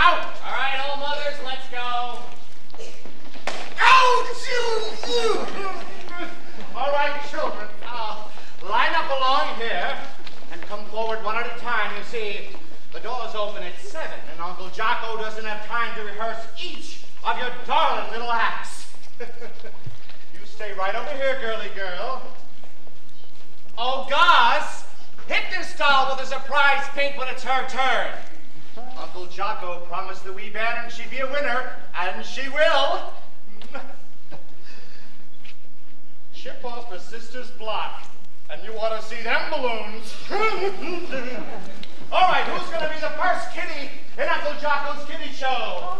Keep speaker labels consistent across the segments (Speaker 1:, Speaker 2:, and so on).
Speaker 1: Out!
Speaker 2: All right, old mothers, let's go.
Speaker 1: Out! All right, children, line up along here and come forward one at a time. You see, the doors open at 7, and Uncle Jocko doesn't have time to rehearse each of your darling little acts. You stay right over here, girly girl. Oh, Gus, hit this doll with a surprise pink when it's her turn. Uncle Jocko promised the wee bairn she'd be a winner, and she will. Chip off her sister's block, and you ought to see them balloons. All right, who's going to be the first kitty in Uncle Jocko's kitty show?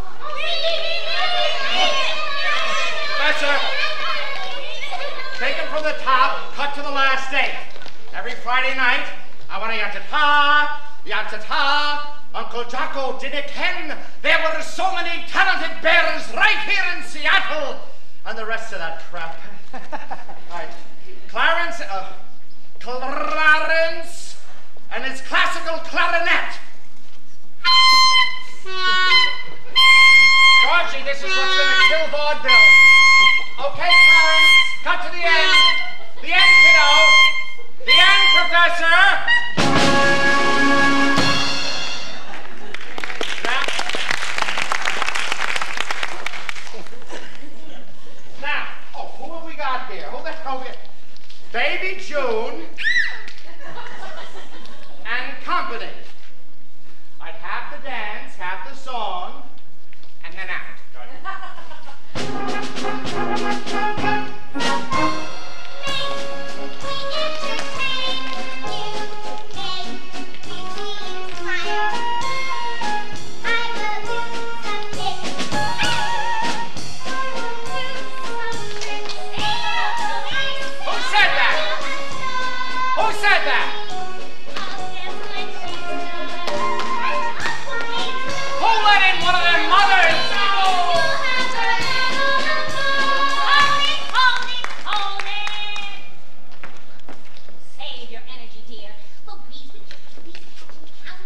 Speaker 1: Professor, take it from the top, cut to the last date. Every Friday night, I want a yata-ta, yata-ta. Uncle Jocko did it ken. There were so many talented bears right here in Seattle. And the rest of that crap. All right, Clarence and his classical clarinet. Georgie, this is what's going to kill vaudeville. Okay, Clarence, cut to the end. The end, kiddo. The end, Professor. Now, who have we got here? Who the hell we got? Baby June and company. I'd half the dance, half the song, and then out. Who said that? Who let in one of their mothers?
Speaker 3: Hold it. Save your energy, dear. Look, please count.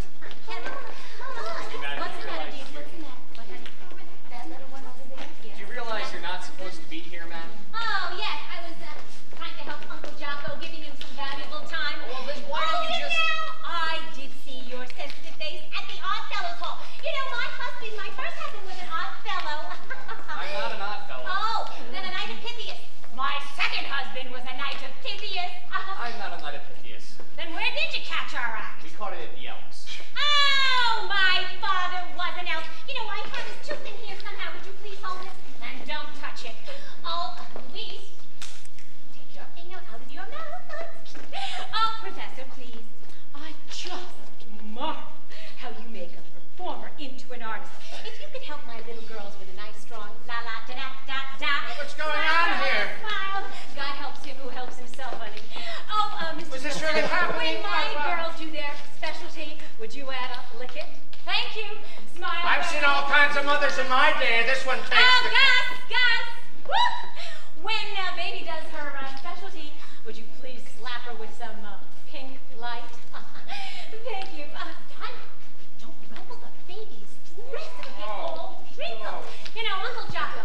Speaker 3: What's the matter, dear? What's the matter? That little one over there?
Speaker 2: Do you realize you're not supposed to be here, man?
Speaker 3: Oh, yes. I was trying to help Uncle Jocko, giving him some valuable time.
Speaker 2: Well, then why don't you just...
Speaker 3: I did see your sensitive face at the Odd Fellows Hall. You know, my first husband was an odd fellow.
Speaker 2: I'm not an odd fellow.
Speaker 3: Oh, then a knight of Pythias. My second husband was a knight of Pythias.
Speaker 2: I'm not a knight of Pythias.
Speaker 3: Then where did you catch our act?
Speaker 2: We caught it at the Elks.
Speaker 3: Oh, my father was an elf. You know, I have his tooth in here somehow. Would you please hold it? And don't touch it. Oh, Louise, take your finger out of your mouth. Oh, Professor, please. I just marvel how you make a performer into an artist. If you could help my little girls with a nice, strong la-la-da-da-da-da.
Speaker 1: What's going on here?
Speaker 3: Smile. God helps him who helps himself, honey. Oh, Mr.
Speaker 1: Was this really happening?
Speaker 3: When my girls do their specialty, would you add a lick it? Thank you. Smile.
Speaker 1: I've seen all kinds of mothers in my day. This one takes the...
Speaker 3: Gus! Woo! When baby does her specialty, would you please slap her with some pink light? Thank you. Diamond, don't rumble the baby's dress. It'll get all wrinkled. You know, Uncle Jocko,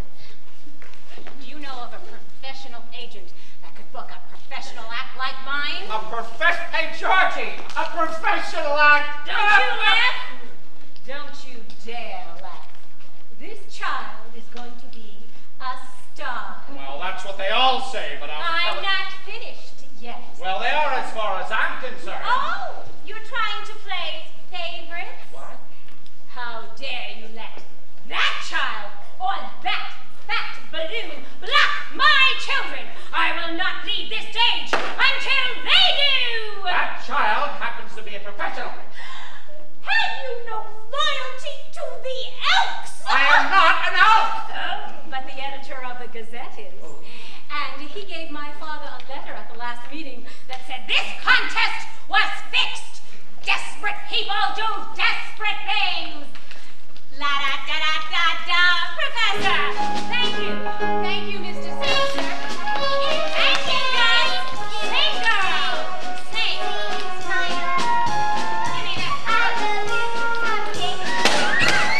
Speaker 3: do you know of a professional agent that could book a professional act like mine?
Speaker 1: Hey, Georgie, a professional act.
Speaker 3: Don't you laugh? Don't you dare laugh. This child is going to be a star.
Speaker 1: Well, that's what they all say, but
Speaker 3: I'm not finished yet.
Speaker 1: Well, they are as far as I'm concerned.
Speaker 3: Oh, you're trying to play favorites?
Speaker 1: What?
Speaker 3: How dare you let that child or that fat balloon block my children? I will not leave this stage until they do!
Speaker 1: That child happens to be a professional.
Speaker 3: Have you no loyalty to the Elks?
Speaker 1: I am not an elf!
Speaker 3: But the editor of the Gazette is. And he gave my father a letter at the last meeting that said this contest was fixed. Desperate people do desperate things. La-da-da-da-da-da, Professor. Thank you. Thank you, Mr. Seltzer. Thank you, guys. Sing, girl. Sing. Give me that. I will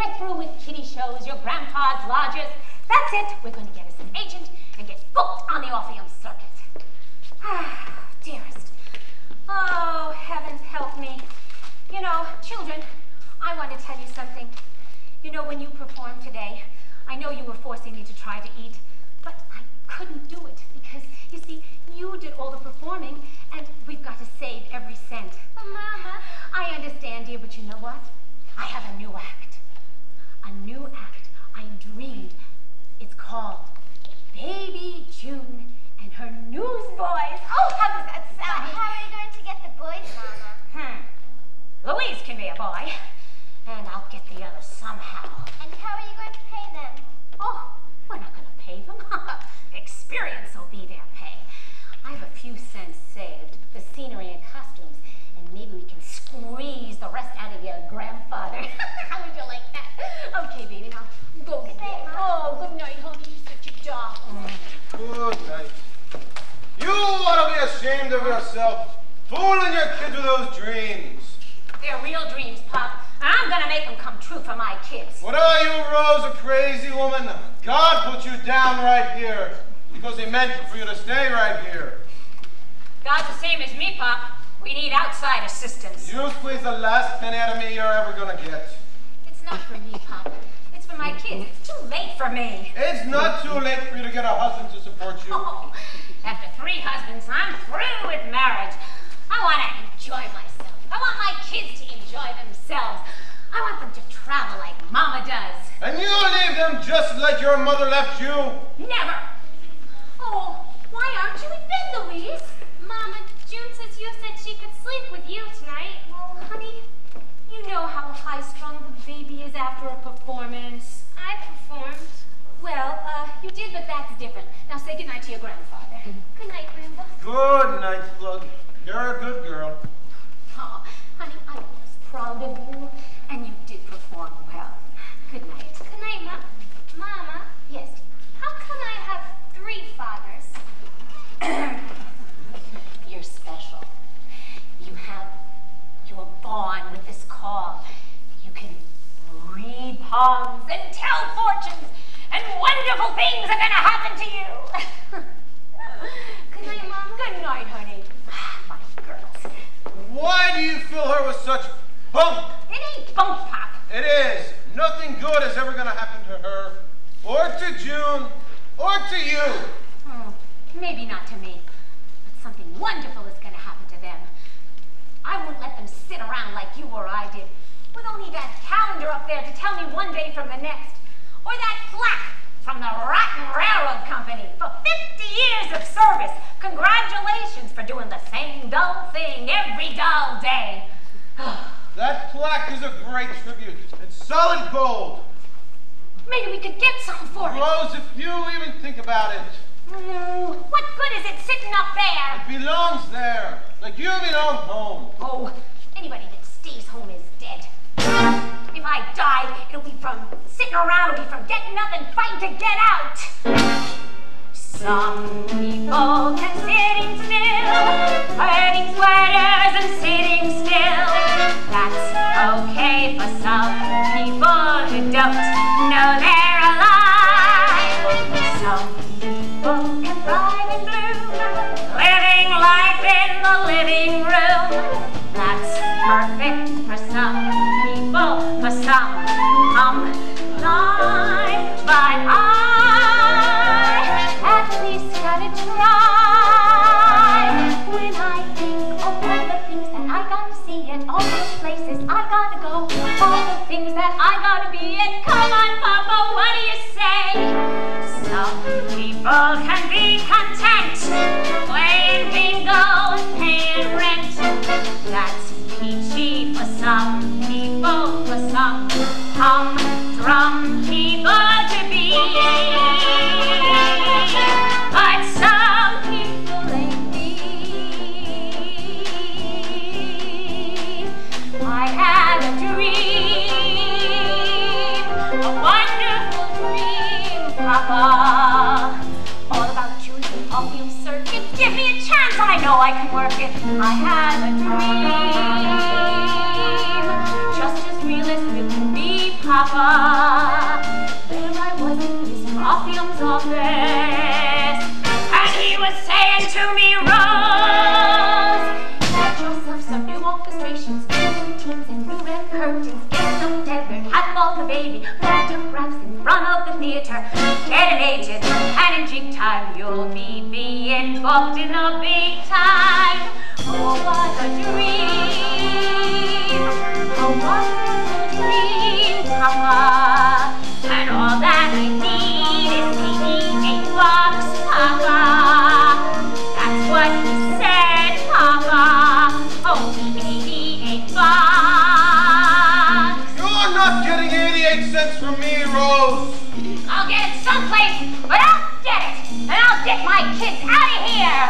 Speaker 3: right through with kiddie shows, your grandpa's lodges. That's it. We're going to get us an agent and get booked on the Orpheum circuit. Ah, dearest. Oh, heavens help me. You know, children, I want to tell you something. You know, when you performed today, I know you were forcing me to try to eat, but I couldn't do it because, you see, you did all the performing, and we've got to save every cent.
Speaker 4: But Mama...
Speaker 3: I understand, dear, but you know what? I have a new act. A new act I dreamed. It's called Baby June and Her Newsboys. Oh, how does that sound?
Speaker 4: How are you going to get the boys, Mama?
Speaker 3: Louise can be a boy, and I'll get the others somehow.
Speaker 4: And how are you going to pay them?
Speaker 3: Oh, we're not going to pay them. Experience will be their pay. I have a few cents saved, the scenery and costumes, and maybe we can squeeze the rest out of your grandfather. How would you like that? Okay, baby, now go get bed. Oh, good night, honey. You're such a dog.
Speaker 5: Good night. You ought to be ashamed of yourself, fooling your kids with those dreams.
Speaker 3: They're real dreams, Pop. I'm gonna make them come true for my kids.
Speaker 5: What are you, Rose, a crazy woman? God put you down right here because he meant for you to stay right here.
Speaker 3: God's the same as me, Pop. We need outside assistance.
Speaker 5: You squeeze the last penny out of me you're ever gonna get.
Speaker 3: It's not for me, Pop. It's for my kids. It's too late for me.
Speaker 5: It's not too late for you to get a husband to support you.
Speaker 3: Oh, after 3 husbands, I'm through with marriage. I want to enjoy myself. I want my kids to enjoy themselves. I want them to travel like Mama does.
Speaker 5: And you leave them just like your mother left you?
Speaker 3: Never. Oh, why aren't you in bed, Louise?
Speaker 4: Mama, June says you said she could sleep with you tonight.
Speaker 3: Well, honey, you know how high-strung the baby is after a performance.
Speaker 4: I performed.
Speaker 3: Well, you did, but that's different. Now say goodnight to your grandfather.
Speaker 4: Good night, Grandpa.
Speaker 5: Good night, Plug. You're a good girl.
Speaker 3: Oh, honey, I was proud of you, and you did perform well. Good night.
Speaker 4: Good night, Mama.
Speaker 3: Yes.
Speaker 4: How come I have 3 fathers?
Speaker 3: You're special. You're born with this call. You can read palms and tell fortunes, and wonderful things are gonna happen to you.
Speaker 4: Good night, Mama.
Speaker 3: Good night, honey. My girls.
Speaker 5: Why do you fill her with such bunk?
Speaker 3: It ain't bunk, Pop.
Speaker 5: It is. Nothing good is ever going to happen to her, or to June, or to you.
Speaker 3: Maybe not to me, but something wonderful is going to happen to them. I won't let them sit around like you or I did, with only that calendar up there to tell me one day from the next, or that plaque from the Rotten Railroad Company for 50 years of service. Congratulations for doing the same dull thing every dull day.
Speaker 5: That plaque is a great tribute. It's solid gold.
Speaker 3: Maybe we could get some for it.
Speaker 5: Rose, if you even think about it.
Speaker 3: What good is it sitting up there?
Speaker 5: It belongs there, like you belong home.
Speaker 3: Oh, anybody that stays home is dead. If I die, it'll be from sitting around, it'll be from getting up and fighting to get out. Some people can sitting still, wearing sweaters and sitting still. That's okay for some people who don't know they're alive. Some people can thrive and bloom, living life in the living room. That's perfect for some people, for some life, but I at least gotta try. When I think of all the things that I gotta see and all the places I gotta go, all the things that I gotta be in, come on, Papa, what do you say? Some people can be content playing bingo and paying rent. That's peachy for some people, for some humdrum people to be. But some people ain't me. I had a dream, a wonderful dream, Papa, all about you and the Orpheum circuit. Give me a chance, I know I can work it. I had a dream, just as real as it can be, Papa. There I was in his ruffian's office, and he was saying to me, Rose, get yourself some new orchestrations, new routines and new red curtains, get some tethered, catwalk the baby, photographs in front of the theater, get an agent, and in jig time you'll be being booked in the big time. Oh, what a dream! Oh, what a dream, Papa! And all that I need is $88, Papa. That's what he said, Papa. Only $88.
Speaker 5: You're not getting 88 cents from me, Rose.
Speaker 3: I'll get it someplace, but I'll get it, and I'll get my kids out of here.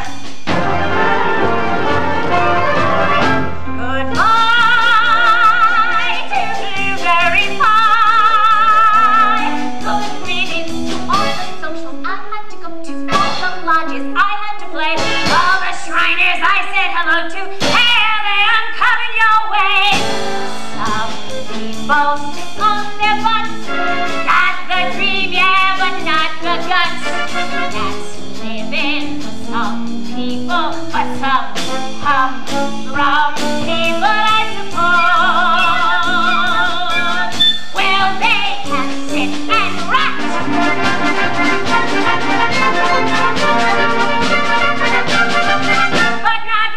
Speaker 3: Goodbye to blueberry pie. Good riddance to all the socials I had to go to, all the lodges I had to play, all the Shriners I said hello to. Hey there, I'm coming your way. Some people sit on their butts. Got the dream, yeah, but not the guts. That's living for some people, but some humdrum people, I suppose. Well, they can sit and rot, but not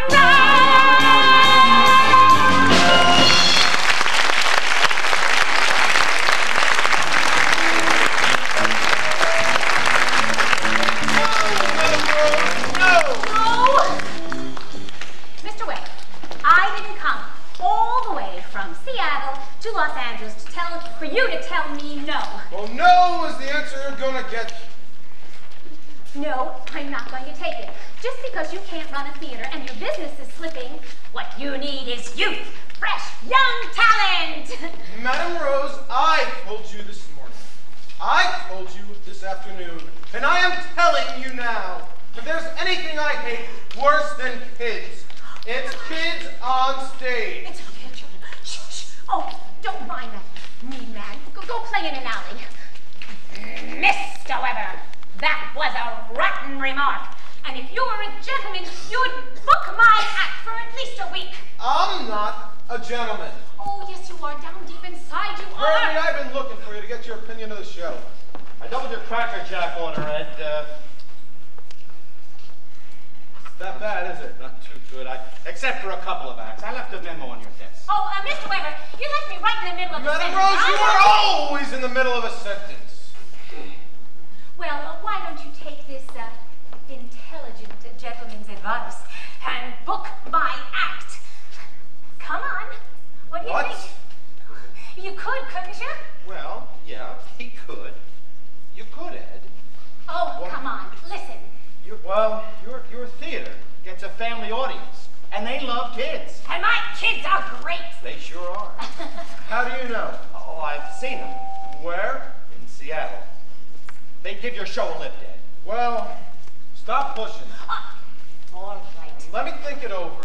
Speaker 3: Mr. Webb, I didn't come all the way from Seattle to Los Angeles for you to tell me no.
Speaker 5: Well, no is the answer you're gonna get.
Speaker 3: No, I'm not going to take it. Just because you can't run a theater and your business is slipping, what you need is youth, fresh, young talent.
Speaker 5: Madam Rose, I told you this morning. I told you this afternoon. And I am telling you now. If there's anything I hate worse than kids, it's kids on stage.
Speaker 3: It's okay, children. Shh, shh. Oh, don't mind that mean man. Go play in an alley. Mr. Weber, that was a rotten remark. And if you were a gentleman, you would book my act for at least a week.
Speaker 5: I'm not a gentleman.
Speaker 3: Oh, yes, you are. Down deep inside, you are.
Speaker 5: Bernie, I've been looking for you to get your opinion of the show.
Speaker 1: I doubled your Cracker Jack order, Ed. It's that bad, is it? Not too good. Except for a couple of acts. I left a memo on your desk.
Speaker 3: Oh, Mr. Weber, you left me right in the middle of the
Speaker 5: Madam
Speaker 3: sentence.
Speaker 5: Rose, you are always in the middle of a sentence.
Speaker 3: Well, why don't you take this intelligent gentleman's advice and book my act? Come on. What do you think? You could, couldn't you?
Speaker 1: Well, yeah, he could. You could, Ed.
Speaker 3: Oh,
Speaker 1: What?
Speaker 3: come on. Listen.
Speaker 1: Your theater gets a family audience, and they love kids.
Speaker 3: And my kids are great.
Speaker 1: They sure are.
Speaker 5: How do you know?
Speaker 1: Oh, I've seen them.
Speaker 5: Where?
Speaker 1: In Seattle. They give your show a lift, Ed.
Speaker 5: Well, stop pushing.
Speaker 3: All right.
Speaker 5: Let me think it over.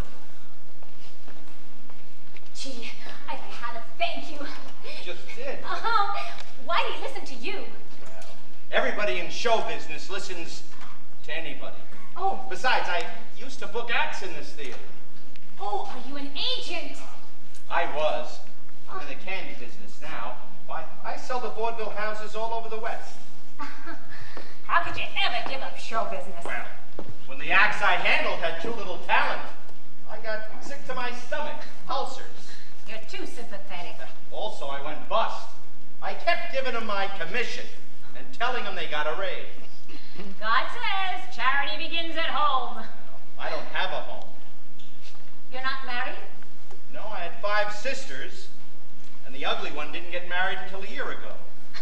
Speaker 3: Gee, I've had to thank you.
Speaker 1: Just did.
Speaker 3: Why do he listen to you?
Speaker 1: Well, everybody in show business listens to anybody.
Speaker 3: Oh.
Speaker 1: Besides, I used to book acts in this theater.
Speaker 3: Oh, are you an agent?
Speaker 1: I was. I'm in the candy business now. Why, I sell to vaudeville houses all over the West.
Speaker 3: How could you ever give up show business?
Speaker 1: Well, when the acts I handled had too little talent, I got sick to my stomach, ulcers.
Speaker 3: You're too sympathetic.
Speaker 1: Also, I went bust. I kept giving them my commission and telling them they got a raise.
Speaker 3: God says charity begins at home.
Speaker 1: I don't have a home.
Speaker 3: You're not married?
Speaker 1: No, I had 5 sisters, and the ugly one didn't get married until a year ago.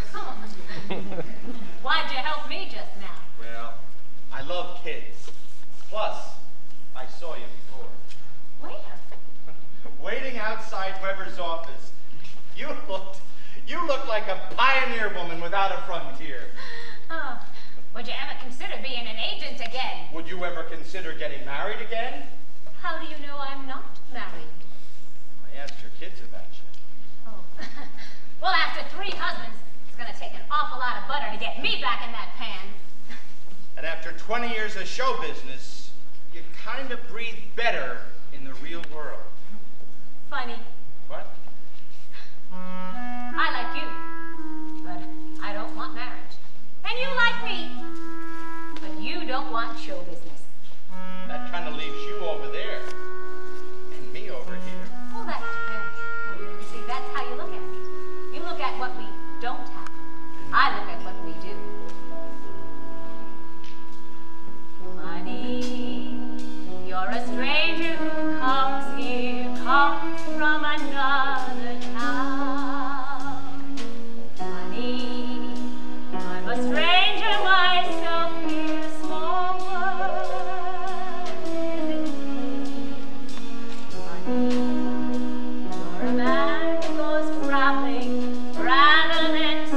Speaker 3: Why'd you help me just now?
Speaker 1: Well, I love kids. Plus, I saw you before.
Speaker 3: Where?
Speaker 1: Waiting outside Weber's office. You looked like a pioneer woman without a frontier.
Speaker 3: Oh, would you ever consider being an agent again?
Speaker 1: Would you ever consider getting married again?
Speaker 3: How do you know I'm not married?
Speaker 1: I asked your kids about you.
Speaker 3: Oh, Well, after 3 husbands, it's gonna take an awful lot of butter to get me back in that pan.
Speaker 1: And after 20 years of show business, you kind of breathe better in the real world.
Speaker 3: Funny.
Speaker 1: What?
Speaker 3: I like you, but I don't want marriage. And you like me, but you don't want show business.
Speaker 1: That kind of leaves you over there and me over here.
Speaker 3: Well, that depends. You see, that's how you look at it. You look at what we don't have. I look at what we do. Money, you're a stranger who comes here, comes from another town. Money, I'm a stranger myself here, small world is it? Money, you're a man who goes traveling rather than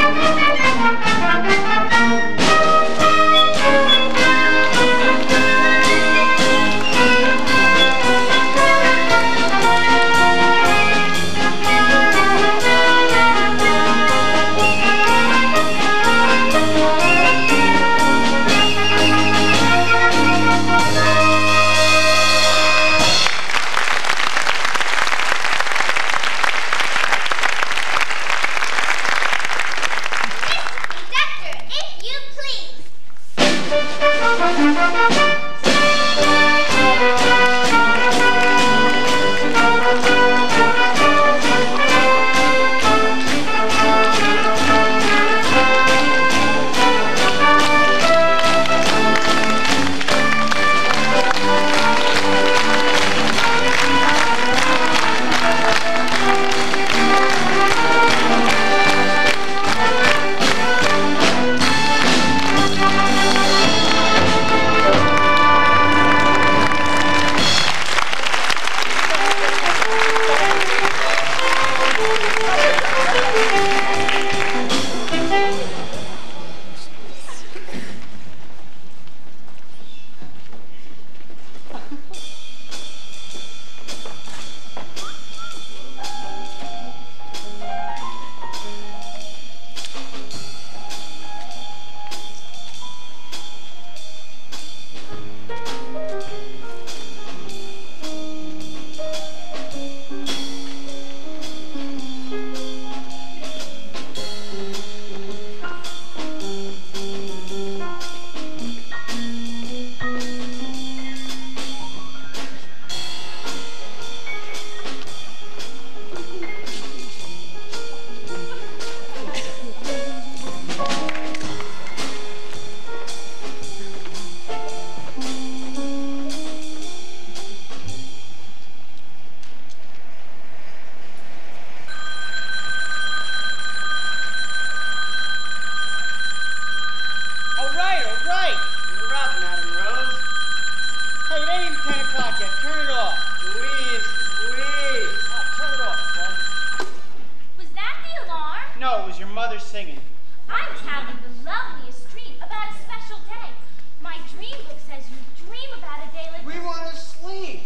Speaker 5: Singing.
Speaker 3: I was having the loveliest dream about a special day. My dream book says you dream about a day like
Speaker 5: We want to sleep.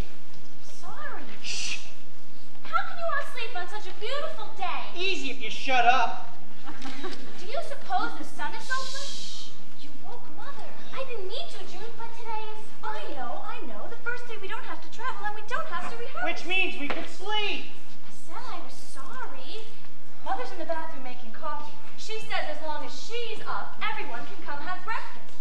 Speaker 3: Sorry.
Speaker 5: Shh.
Speaker 3: How can you want to sleep on such a beautiful day?
Speaker 5: Easy if you shut up.
Speaker 3: Do you suppose the sun is open? You woke Mother. I didn't mean to, June, but today is...
Speaker 4: I know. The first day we don't have to travel and we don't have to rehearse.
Speaker 5: Which means we could sleep.
Speaker 3: I said I was sorry.
Speaker 4: Mother's in the bathroom making coffee. She says as long as she's up, everyone can come have breakfast.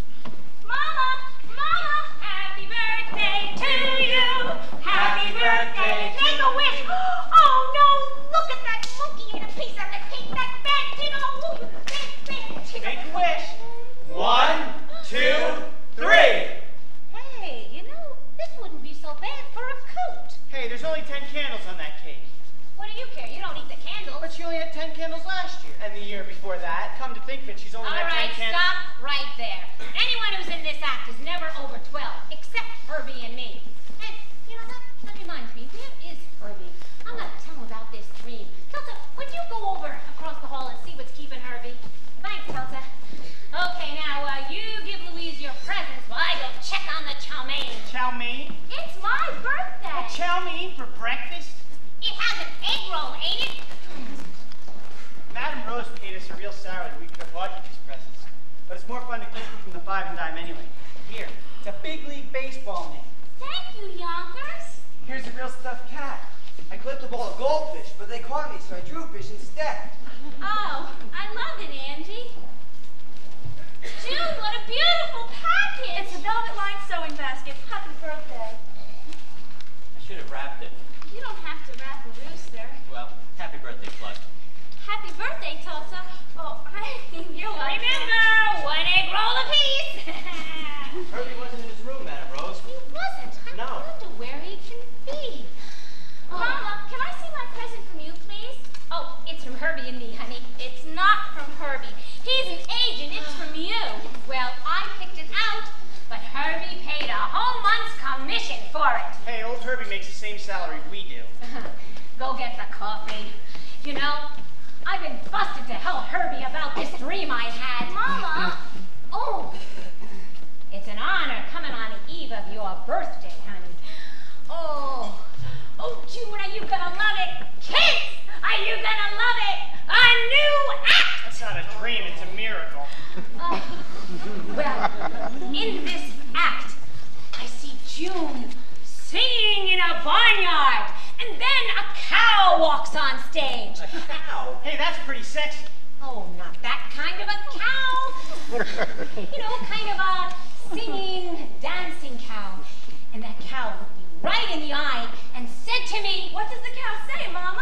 Speaker 3: Mama! Mama! Happy birthday to you! Happy birthday! Make a wish! Oh no! Look at that monkey ate a piece of the cake! That bad kid! Oh, you bad kid!
Speaker 5: Make a wish. 1, 2, 3.
Speaker 3: Hey, you know, this wouldn't be so bad for a coat.
Speaker 5: Hey, there's only 10 candles on that cake.
Speaker 3: What do you care? You don't need the candles.
Speaker 5: But she only had 10 candles last year. And the year before that. Come to think of it, she's only
Speaker 3: All
Speaker 5: had 10
Speaker 3: right,
Speaker 5: candles.
Speaker 3: stop right there. Anyone who's in this act is never over 12, except Herbie and me. And, you know, that reminds me, where is Herbie? I'm going to tell him about this dream. Kelsa, would you go over across the hall and see what's keeping Herbie? Thanks, Kelsa. Okay, now, you give Louise your presents while I go check on the chow mein.
Speaker 5: Chow mein?
Speaker 3: It's my birthday.
Speaker 5: Chow mein for breakfast?
Speaker 3: It has an egg roll, ain't it?
Speaker 5: Madam Rose paid us a real salary. We could have bought you these presents. But it's more fun to keep them from the 5 and dime anyway. Here, it's a big league baseball name.
Speaker 3: Thank you, Yonkers.
Speaker 5: Here's a real stuffed cat.
Speaker 6: I clipped a ball of goldfish, but they caught me, so I drew fish instead.
Speaker 3: Oh, I love it, Angie. June, what a beautiful package!
Speaker 4: It's a velvet-lined sewing basket. Happy birthday.
Speaker 2: I should have wrapped it.
Speaker 3: You don't have to wrap a rooster.
Speaker 2: Well, happy birthday, Plug.
Speaker 3: Happy birthday, Tulsa. Oh, you're welcome. Remember, 1 egg roll apiece.
Speaker 6: Herbie wasn't in his room, Madam Rose.
Speaker 3: He wasn't. I wonder where he can be. Mama, can I see my present from you, please? Oh, it's from Herbie and me, honey. It's not from Herbie. He's an agent. It's from you. Well, I picked it out, but Herbie paid a whole month's commission for it.
Speaker 5: Hey, old Herbie makes the same salary we do.
Speaker 3: Go get the coffee. You know, I've been busted to hell Herbie about this dream I had. Mama! Oh, it's an honor coming on the eve of your birthday, honey. Oh, June, are you gonna love it? Kids, are you gonna love it? A new act!
Speaker 7: That's not a dream, it's a miracle.
Speaker 3: Well, in this act, I see June singing in a barnyard, and then a cow walks on stage.
Speaker 7: A cow? Hey, that's pretty sexy.
Speaker 3: Oh, not that kind of a cow. You know, kind of a singing, dancing cow. And that cow looked me right in the eye and said to me,
Speaker 4: What does the cow say, Mama?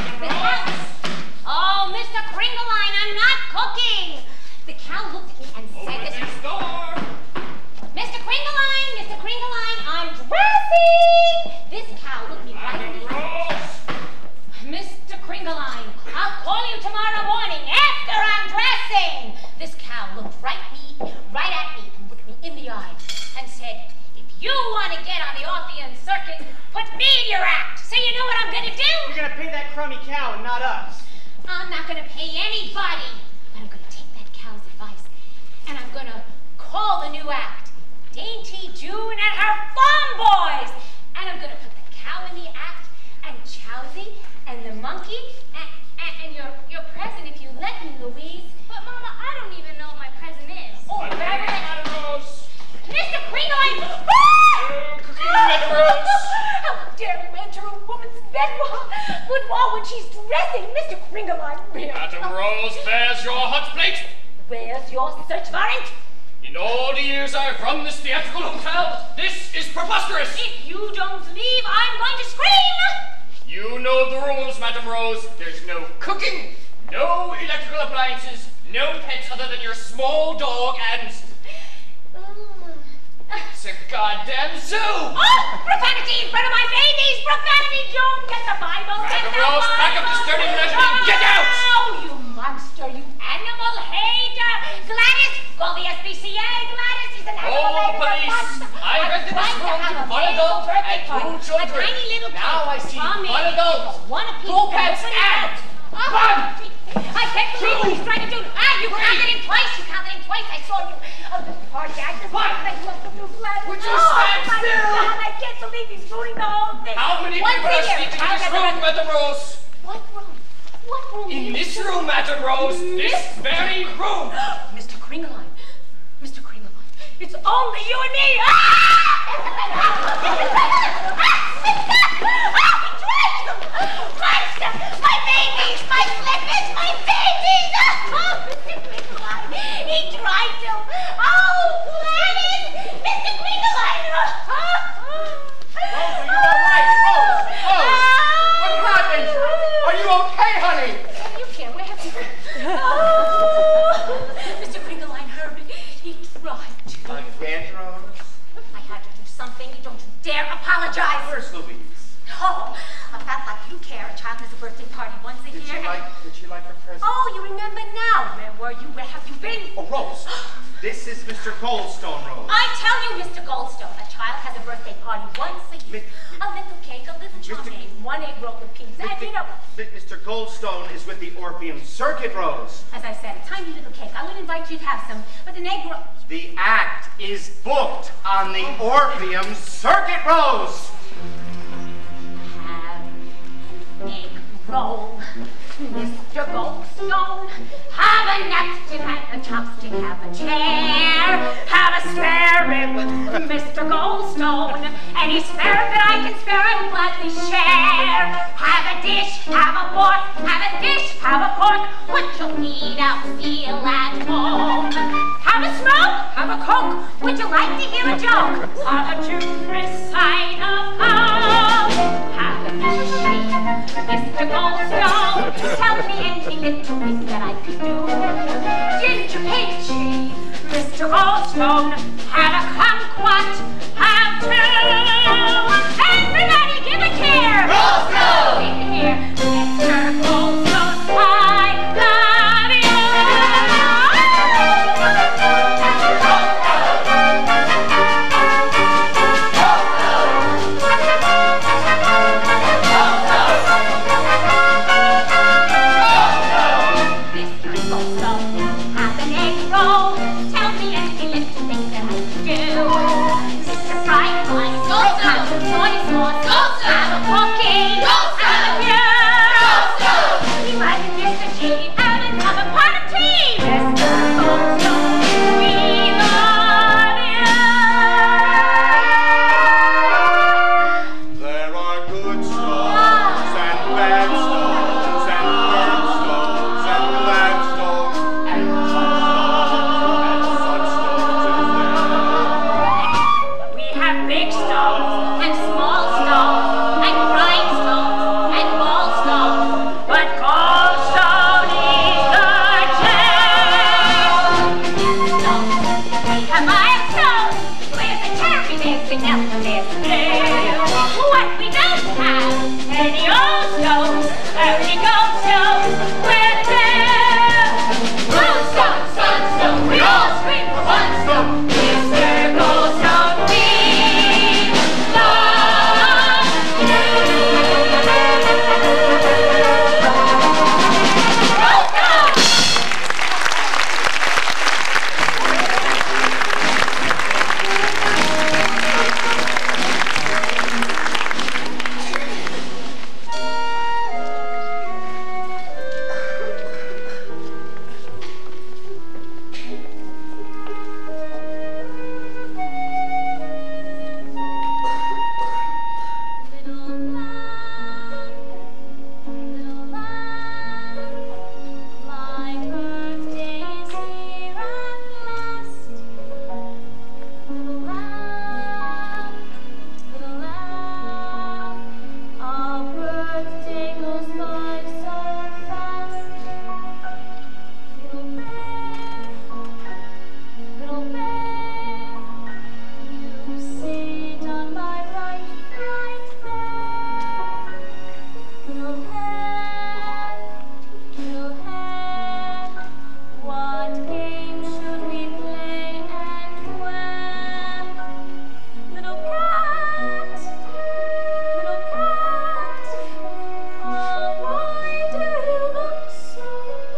Speaker 3: Oh, Mr. Kringeline, I'm not cooking. The cow looked at me and said this. Mr. Kringeline, I'm dressing. This cow looked me right in the eye. Mr. Kringeline, I'll call you tomorrow morning after I'm dressing. This cow looked right at me and looked me in the eye and said, if you want to get on the Orpheum circuit, put me in your act. So you know what I'm going to do?
Speaker 7: You're gonna pay that crummy cow and not us.
Speaker 3: I'm not going to pay anybody, but I'm going to take that cow's advice, and I'm going to call the new act Dainty June and her Farm Boys, and I'm going to put the cow in the act, and Chowsy, and the monkey, and your present if you let me, Louise.
Speaker 4: But Mama, I don't even know what my present is.
Speaker 3: Oh, whatever that... Mr. Kringeline! How dare you enter a woman's boudoir when she's dressing, Mr. Kringeline?
Speaker 8: Madam Rose, bears your hot plate.
Speaker 3: Where's your search warrant?
Speaker 8: In all the years I've run this theatrical hotel, this is preposterous.
Speaker 3: If you don't leave, I'm going to scream!
Speaker 8: You know the rules, Madam Rose. There's no cooking, no electrical appliances, no pets other than your small dog, and... It's a goddamn zoo!
Speaker 3: Oh! Profanity in front of my babies! Profanity, Joan! Get the Bible! Get
Speaker 8: Madam
Speaker 3: the
Speaker 8: Rose,
Speaker 3: Bible!
Speaker 8: pack up this dirty menagerie and get out!
Speaker 3: Oh, you monster! You animal hater! Gladys! Call the SPCA! Gladys! He's an animal hater!
Speaker 8: Police! I rented this room to one adult and two children.
Speaker 3: A tiny little kid.
Speaker 8: Now I see one adult.
Speaker 3: One apiece.
Speaker 8: Two pets and... One!
Speaker 3: I can't believe what he's trying to do. You counted him twice. I saw you. Party actor.
Speaker 8: Would you stand still?
Speaker 3: God, I can't believe he's ruining the whole thing.
Speaker 8: How many people are sleeping in this room, Madam Rose?
Speaker 3: What room? What room?
Speaker 8: In this room, Madam Rose. This very room.
Speaker 3: Mr. Kringeline. It's only you and me. Monster! My babies! My slippers! My babies! He tried to. Oh, Gladys! Mr. Kringeline!
Speaker 5: Rose, are you all right? Rose! What happened? Are you okay, honey?
Speaker 3: You can't. Where have you been? Oh, Mr. Kringeline, Herbie, he tried to.
Speaker 5: Again, Rose?
Speaker 3: I had to do something. Don't you dare apologize.
Speaker 5: Where's Louise?
Speaker 3: Oh, about like you care. A child has a birthday party once a year.
Speaker 5: Did she like her present?
Speaker 3: Oh, you remember now. Where were you? Where have you been?
Speaker 5: Oh, Rose. This is Mr. Goldstone, Rose.
Speaker 3: I tell you, Mr. Goldstone, a child has a birthday party once a year. A little cake, a little champagne, one egg roll of peas, and you know...
Speaker 5: Mr. Goldstone is with the Orpheum Circuit, Rose.
Speaker 3: As I said, a tiny little cake. I would invite you to have some, but an egg roll...
Speaker 5: The act is booked on the Orpheum Circuit, Rose.
Speaker 3: Have egg roll, Mr. Goldstone. Have a napkin, have a chopstick, have a chair. Have a spare rib, Mr. Goldstone. Any spare rib that I can spare, I will gladly share. Have a dish, have a fork, have a dish, have a fork. What you'll need, I'll feel at home. Have a smoke, have a coke. Would you like to hear a joke? Have a tune, recite a poem. Have a machine, Mr. Goldstone. Tell me any little thing that I could do. Ginger cake cheese, Mr. Goldstone. Have a kumquat, have two. Everybody give a cheer. Goldstone! Give a cheer. Mr. Goldstone, I love you. we haven't come a part of tea. Mr. Goldstone, we love you.
Speaker 1: There are good stones and bad stones and burnt stones and glad stones and such stones as there.
Speaker 3: We have big stones and small stones and grindstones and gallstones, but gallstone is the gem. We have milestones, where's the cherry, there's the elf, there's the blue. What we don't have, any old stones, only goldstones, we're there. Goldstone, sunstone, we all scream for one stone. Mr. Goldstone, we love you. Goldstone! Little lamb, my birthday is here at last. Little lamb, our birthday goes by so fast. Little bear, you sit on my right there. Little hen, what game should we play and when? Little cat, oh why do you look so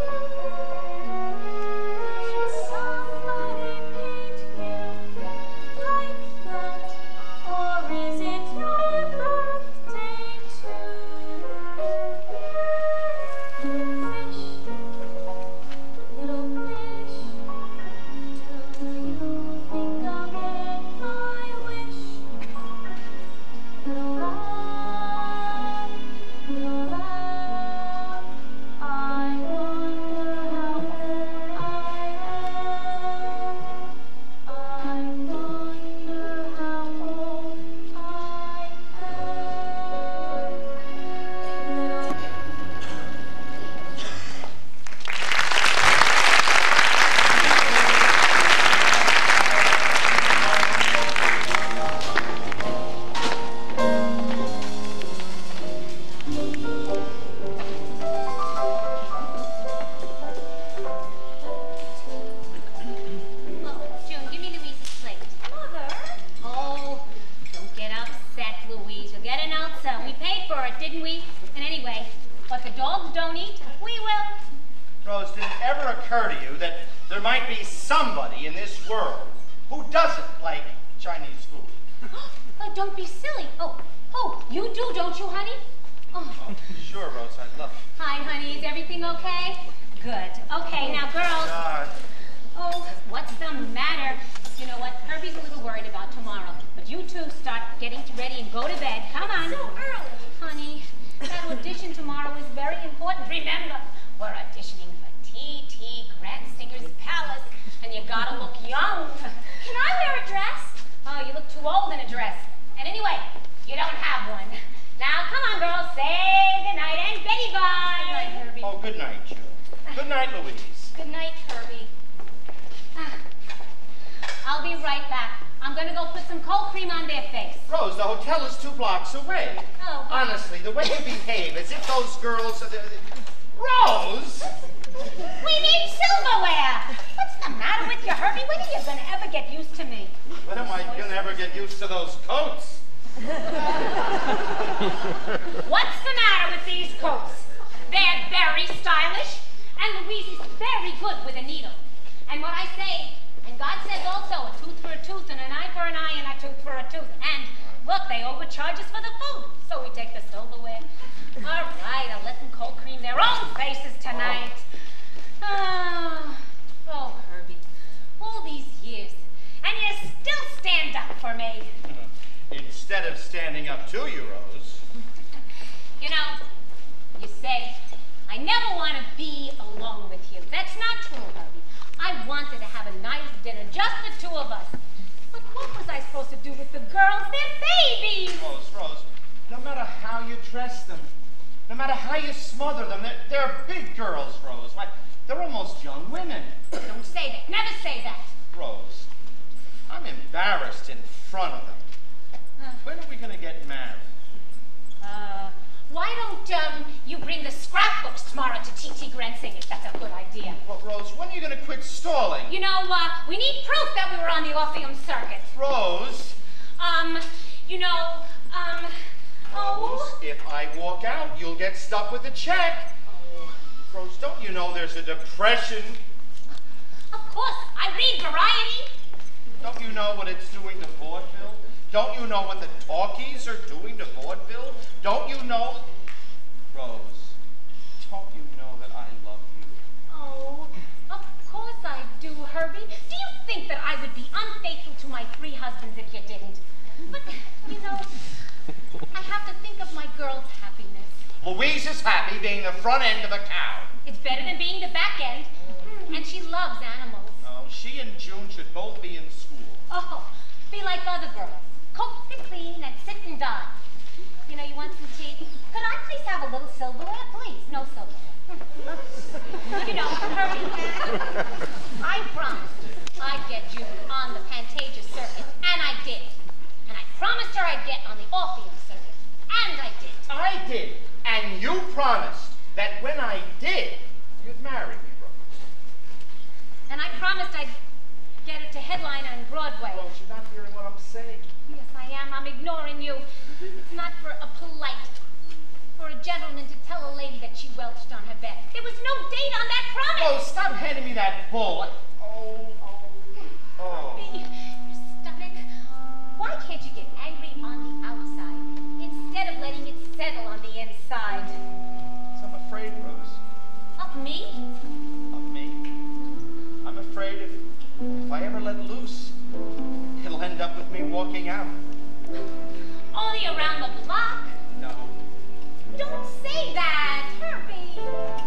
Speaker 3: blue? Should somebody paint you like that, or is it your birthday too? Fish, little fish, do you think I'll get my wish? Little lamb, I wonder how old I am. I wonder how old I am. June, give me Louise's plate.
Speaker 4: Mother?
Speaker 3: Oh, don't get upset, Louise. You'll get an ulcer. We paid for it, didn't we? And anyway, what the dogs don't eat, we will.
Speaker 1: Rose, did it ever occur to you that there might be somebody in this world who doesn't like Chinese food?
Speaker 3: Oh, don't be silly. Oh, you do, don't you, honey? Oh,
Speaker 1: Oh, sure, Rose, I'd love it.
Speaker 3: hi, honey. Is everything okay? Good. Okay, now, girls. Oh, what's the matter? You know what? Herbie's a little worried about tomorrow. But you two start getting ready and go to bed. Come on.
Speaker 4: So early.
Speaker 3: Honey, that audition tomorrow is very important. Remember, we're auditioning for T.T. Grand Singer's Palace, and you gotta look young.
Speaker 4: Can I wear a dress?
Speaker 3: Oh, you look too old in a dress. And anyway, you don't have one. Now, come on, girls. Say goodnight and Betty bye.
Speaker 4: Good night, Herbie.
Speaker 1: Oh, good night, June. Good night, Louise.
Speaker 4: Good night, Herbie.
Speaker 3: I'll be right back. I'm gonna go put some cold cream on their face.
Speaker 1: Rose, the hotel is 2 blocks away.
Speaker 3: Oh.
Speaker 1: Honestly, the way you behave, as if those girls are Rose!
Speaker 3: We need silverware. What's the matter with you, Herbie? When are you gonna ever get used to me?
Speaker 1: When am I gonna ever get used to those coats?
Speaker 3: What's the matter with these coats? They're very stylish, and Louise is very good with a needle. And what I say, and God says also, a tooth for a tooth, and an eye for an eye, and a tooth for a tooth. And look, they overcharge us for the food, so we take the silverware. All right, I'll let them cold cream their own faces tonight. wanted to have a nice dinner, just the two of us. But what was I supposed to do with the girls? They're babies!
Speaker 1: Rose, no matter how you dress them, no matter how you smother them, they're big girls, Rose. Why, they're almost young women.
Speaker 3: Don't say that. Never say that.
Speaker 1: Rose, I'm embarrassed in front of them. When are we going to get married?
Speaker 3: Why don't you bring the scrapbooks tomorrow to T.T. Grensing? That's a good idea.
Speaker 1: Well, Rose, when are you going to quit stalling?
Speaker 3: You know, we need proof that we were on the Orpheum circuit.
Speaker 1: Rose. Rose, if I walk out, you'll get stuck with a check.
Speaker 3: Oh.
Speaker 1: Rose, don't you know there's a depression?
Speaker 3: Of course, I read Variety.
Speaker 1: Don't you know what it's doing to vaudeville? Don't you know what the talkies are doing to vaudeville? Don't you know... Rose, don't you know that I love you?
Speaker 3: Oh, of course I do, Herbie. Do you think that I would be unfaithful to my 3 husbands if you didn't? But, you know, I have to think of my girl's happiness.
Speaker 1: Louise is happy being the front end of a cow.
Speaker 3: It's better than being the back end. And she loves animals.
Speaker 1: Oh, she and June should both be in school.
Speaker 3: Oh, be like other girls. Cook and clean and sit and dine. You know, you want some tea? Could I please have a little silverware? Please, no silverware. You know, Herbie, I promised I'd get June on the Pantasia circuit, and I did. And I promised her I'd get on the Orpheum circuit, and I did.
Speaker 1: I did. And you promised that when I did, you'd marry me, Rose.
Speaker 3: And I promised I'd get her to headline on Broadway.
Speaker 1: Rose, you're not hearing what I'm saying.
Speaker 3: Yes, I am. I'm ignoring you. It's not for a gentleman to tell a lady that she welched on her bed. There was no date on that promise.
Speaker 1: Oh, stop handing me that bull. Oh.
Speaker 3: Herbie, your stomach. Why can't you get angry on the outside instead of letting it settle on the inside?
Speaker 1: I'm afraid, Rose.
Speaker 3: Of me?
Speaker 1: Of me. I'm afraid if I ever let loose, it'll end up with me walking out.
Speaker 3: Only around the block?
Speaker 1: No.
Speaker 3: Don't say that, Herbie.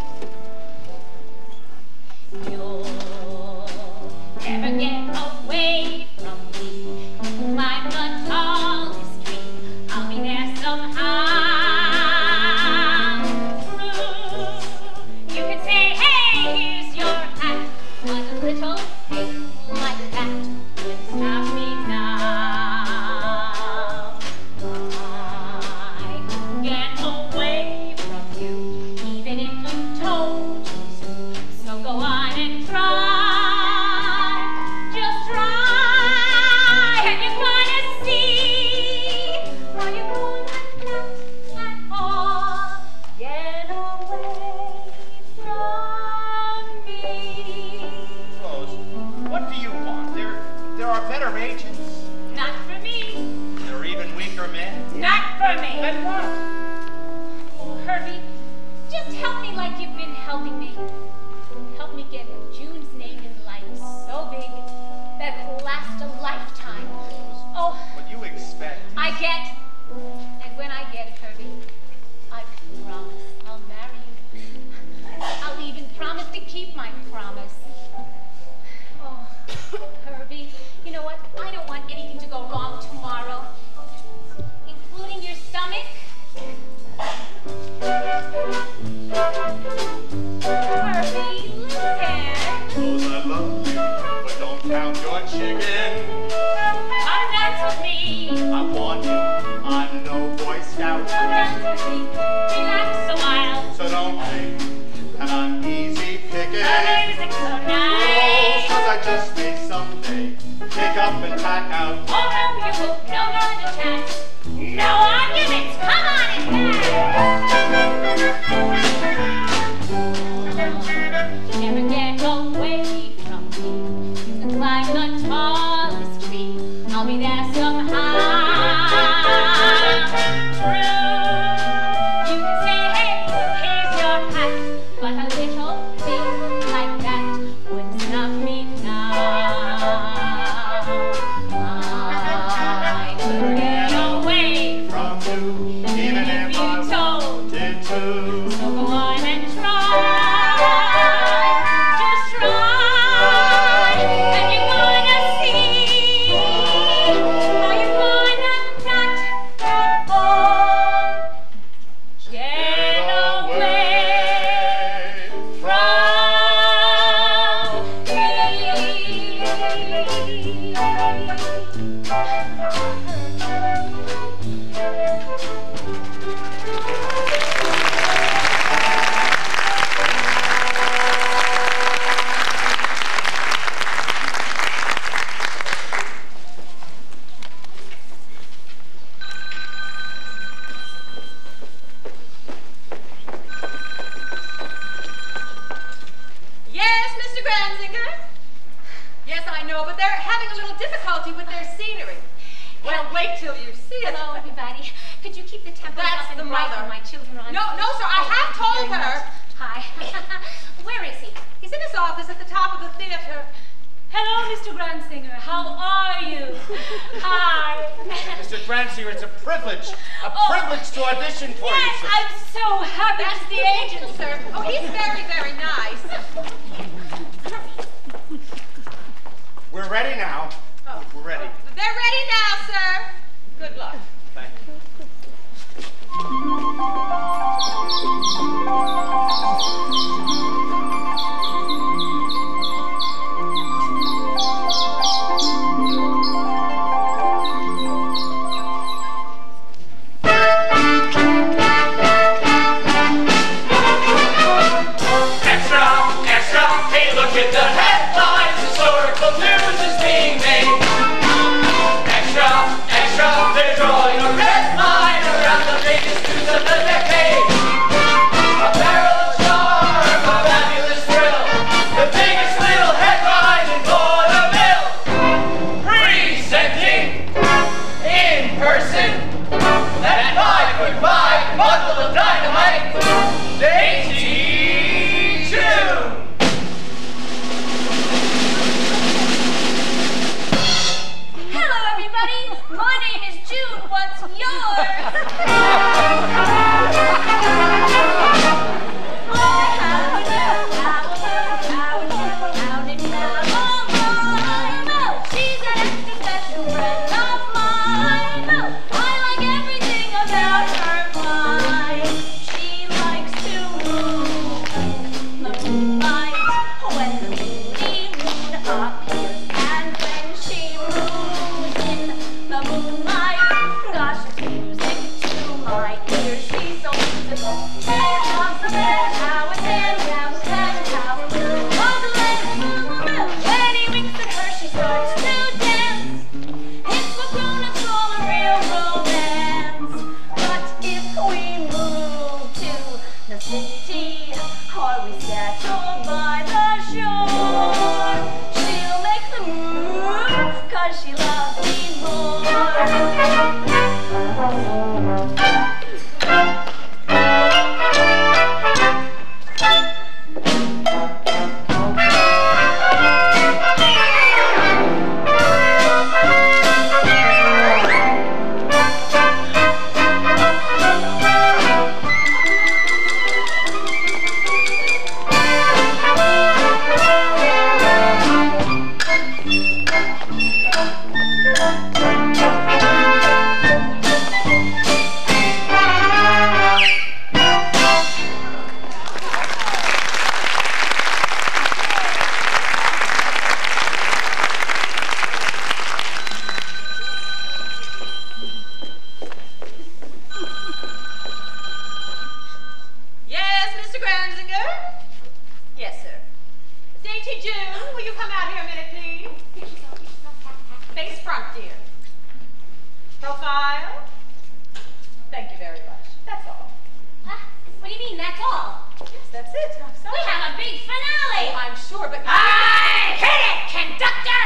Speaker 3: You'll never get away from me. Climb the tallest tree. I'll be there somehow. True. You can say, hey, here's your hat. But a little thing like that would stop me now.
Speaker 1: Then what?
Speaker 3: Oh, Herbie, just help me like you've been helping me. Help me get June's name in lights so big that it'll last a lifetime. Oh,
Speaker 1: what you expect?
Speaker 3: I get. And when I get it, Herbie, I promise I'll marry you. I'll even promise to keep my promise. Oh, Herbie, you know what? I don't want anything to go wrong tomorrow. Including your stomach? Herbie, listen.
Speaker 1: Rose, I love you, but don't count your chicken.
Speaker 3: Come dance with me.
Speaker 1: I want you, I'm no Boy Scout.
Speaker 3: Come dance with me. Relax a while.
Speaker 1: So don't think that I'm easy picking.
Speaker 3: The music's so nice.
Speaker 1: Rose, 'cause I just may someday pick up and pack out.
Speaker 3: Oh, no, you won't. No more to chat. No arguments! Come on in Never get away from me. You can climb the tallest tree. I'll be there somehow. True. You can say, hey, here's your hat. But a little thing like that wouldn't stop me now. I could get away from you, even if you told it to. So go on and try, just try.
Speaker 9: Yes, Mr. Granzinger? Yes, I know, but they're having a little difficulty with their scenery. Well, wait till you see it.
Speaker 3: Hello, everybody. Could you keep the tempo
Speaker 9: That's
Speaker 3: up
Speaker 9: the
Speaker 3: and bright
Speaker 9: mother.
Speaker 3: when my children are on?
Speaker 9: No, no, sir, I have
Speaker 3: thank you
Speaker 9: told
Speaker 3: very
Speaker 9: her.
Speaker 3: much. Hi. Where is he?
Speaker 9: He's in his office at the top of the theater.
Speaker 4: Hello, Mr. Granzinger. How are you? Hi.
Speaker 1: Mr. Granzinger, it's a privilege to audition for you,
Speaker 4: Yes,
Speaker 1: sir.
Speaker 4: I'm so happy
Speaker 9: That's
Speaker 4: to
Speaker 9: the
Speaker 4: see
Speaker 9: agent, sir. Oh, he's very, very nice.
Speaker 1: We're ready now.
Speaker 9: Oh.
Speaker 1: We're ready.
Speaker 9: They're ready now, sir. Good luck.
Speaker 1: Thank you.
Speaker 8: Hey, look at the headlines, historical news is being made. Extra, extra, they're drawing a red line around the biggest news of the decade. A barrel of charm, a fabulous thrill, the biggest little headline in vaudeville. Presenting in person, that 5'5" bundle of dynamite, Dainty June.
Speaker 4: Hello, everybody. My name is June. What's yours? She's an extra special friend of mine. I like everything about her mind. She likes to move in the moonlight when the moony moon appears, and when she moves in the moonlight, gosh, it's music to my ears. She's so musical. Here comes the bell, how it's down, how it's when he winks at her, she starts to dance. It's what grown-ups call a real romance. But if we move to the city, or we settle by the shore, she'll make the move, 'cause she loves me more.
Speaker 9: Yes, Mr. Granzinger? Yes, sir. Dainty June, will you come out here a minute, please? Face front, dear. Profile. Thank you very much. That's all.
Speaker 3: What do you mean, that's all?
Speaker 9: Yes, that's it. I'm sorry.
Speaker 3: We have a big finale.
Speaker 9: Oh, I'm sure, but...
Speaker 3: I hit it, conductor!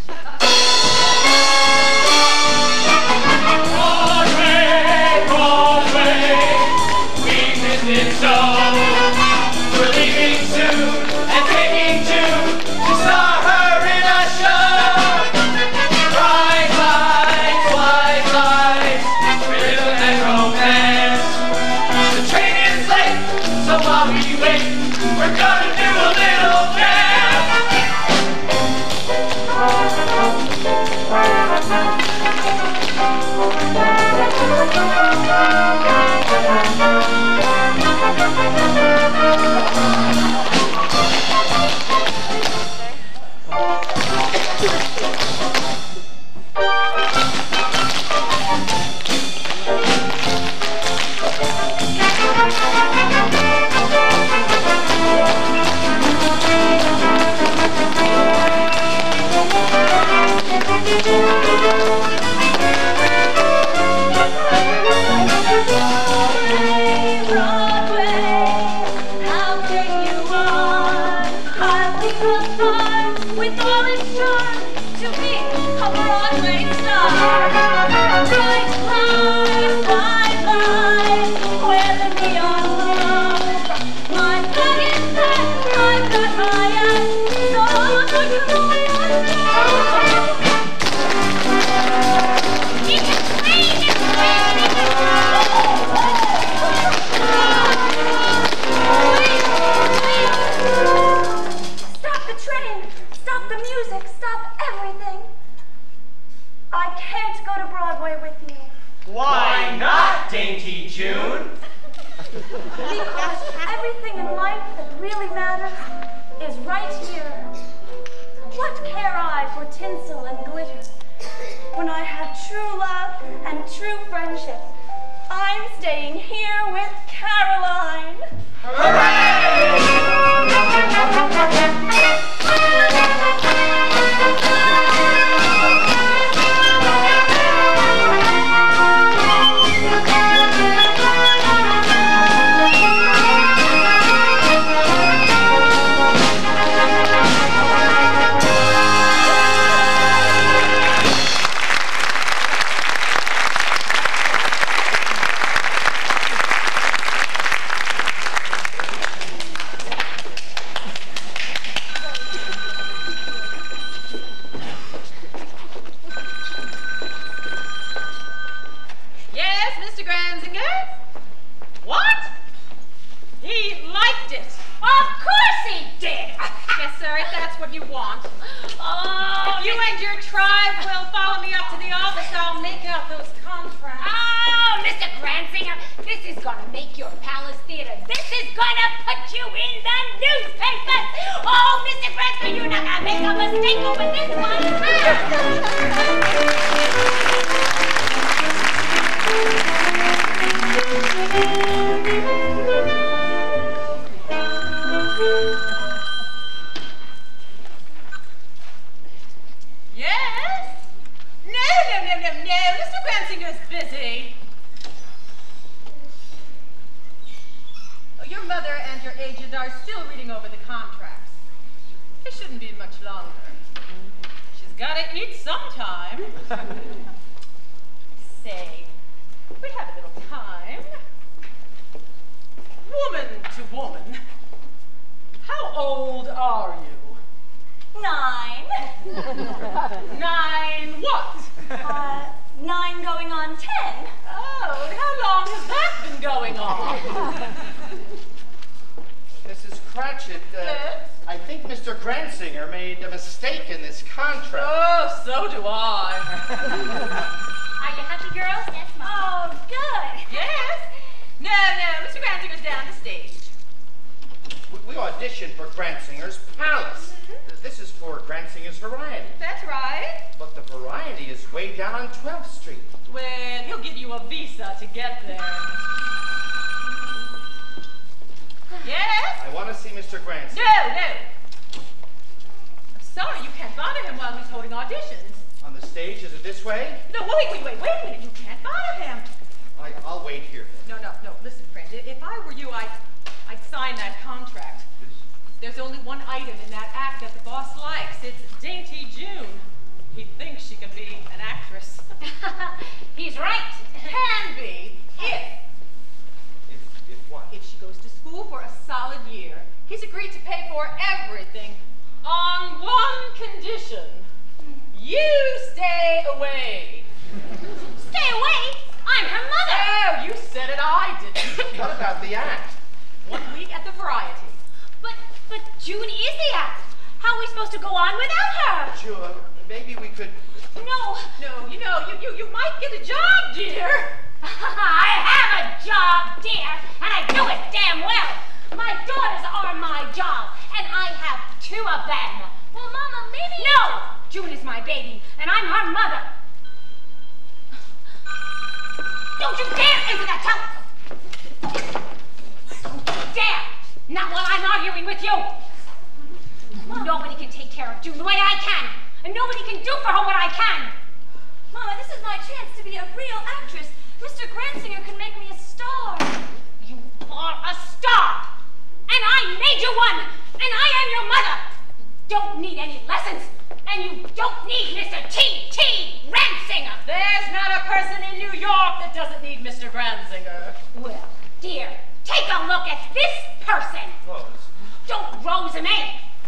Speaker 8: Broadway, Broadway, we missed it so. We're leaving soon and taking June to star her in a show. Bright lights, white lights, rhythm and romance. The train is late, so while we wait, we're gonna do a little dance.
Speaker 4: I ask, so I'm going to lie on
Speaker 3: It's a train!
Speaker 4: Stop the train! Stop the music! Stop everything! I can't go to Broadway with you.
Speaker 8: Why not, Dainty June?
Speaker 4: Because everything in life that really matters is right here. What care I for tinsel and glitter? When I have true love and true friendship, I'm staying here with Caroline.
Speaker 3: Take a look at this person.
Speaker 1: Rose.
Speaker 3: Don't rose him, eh?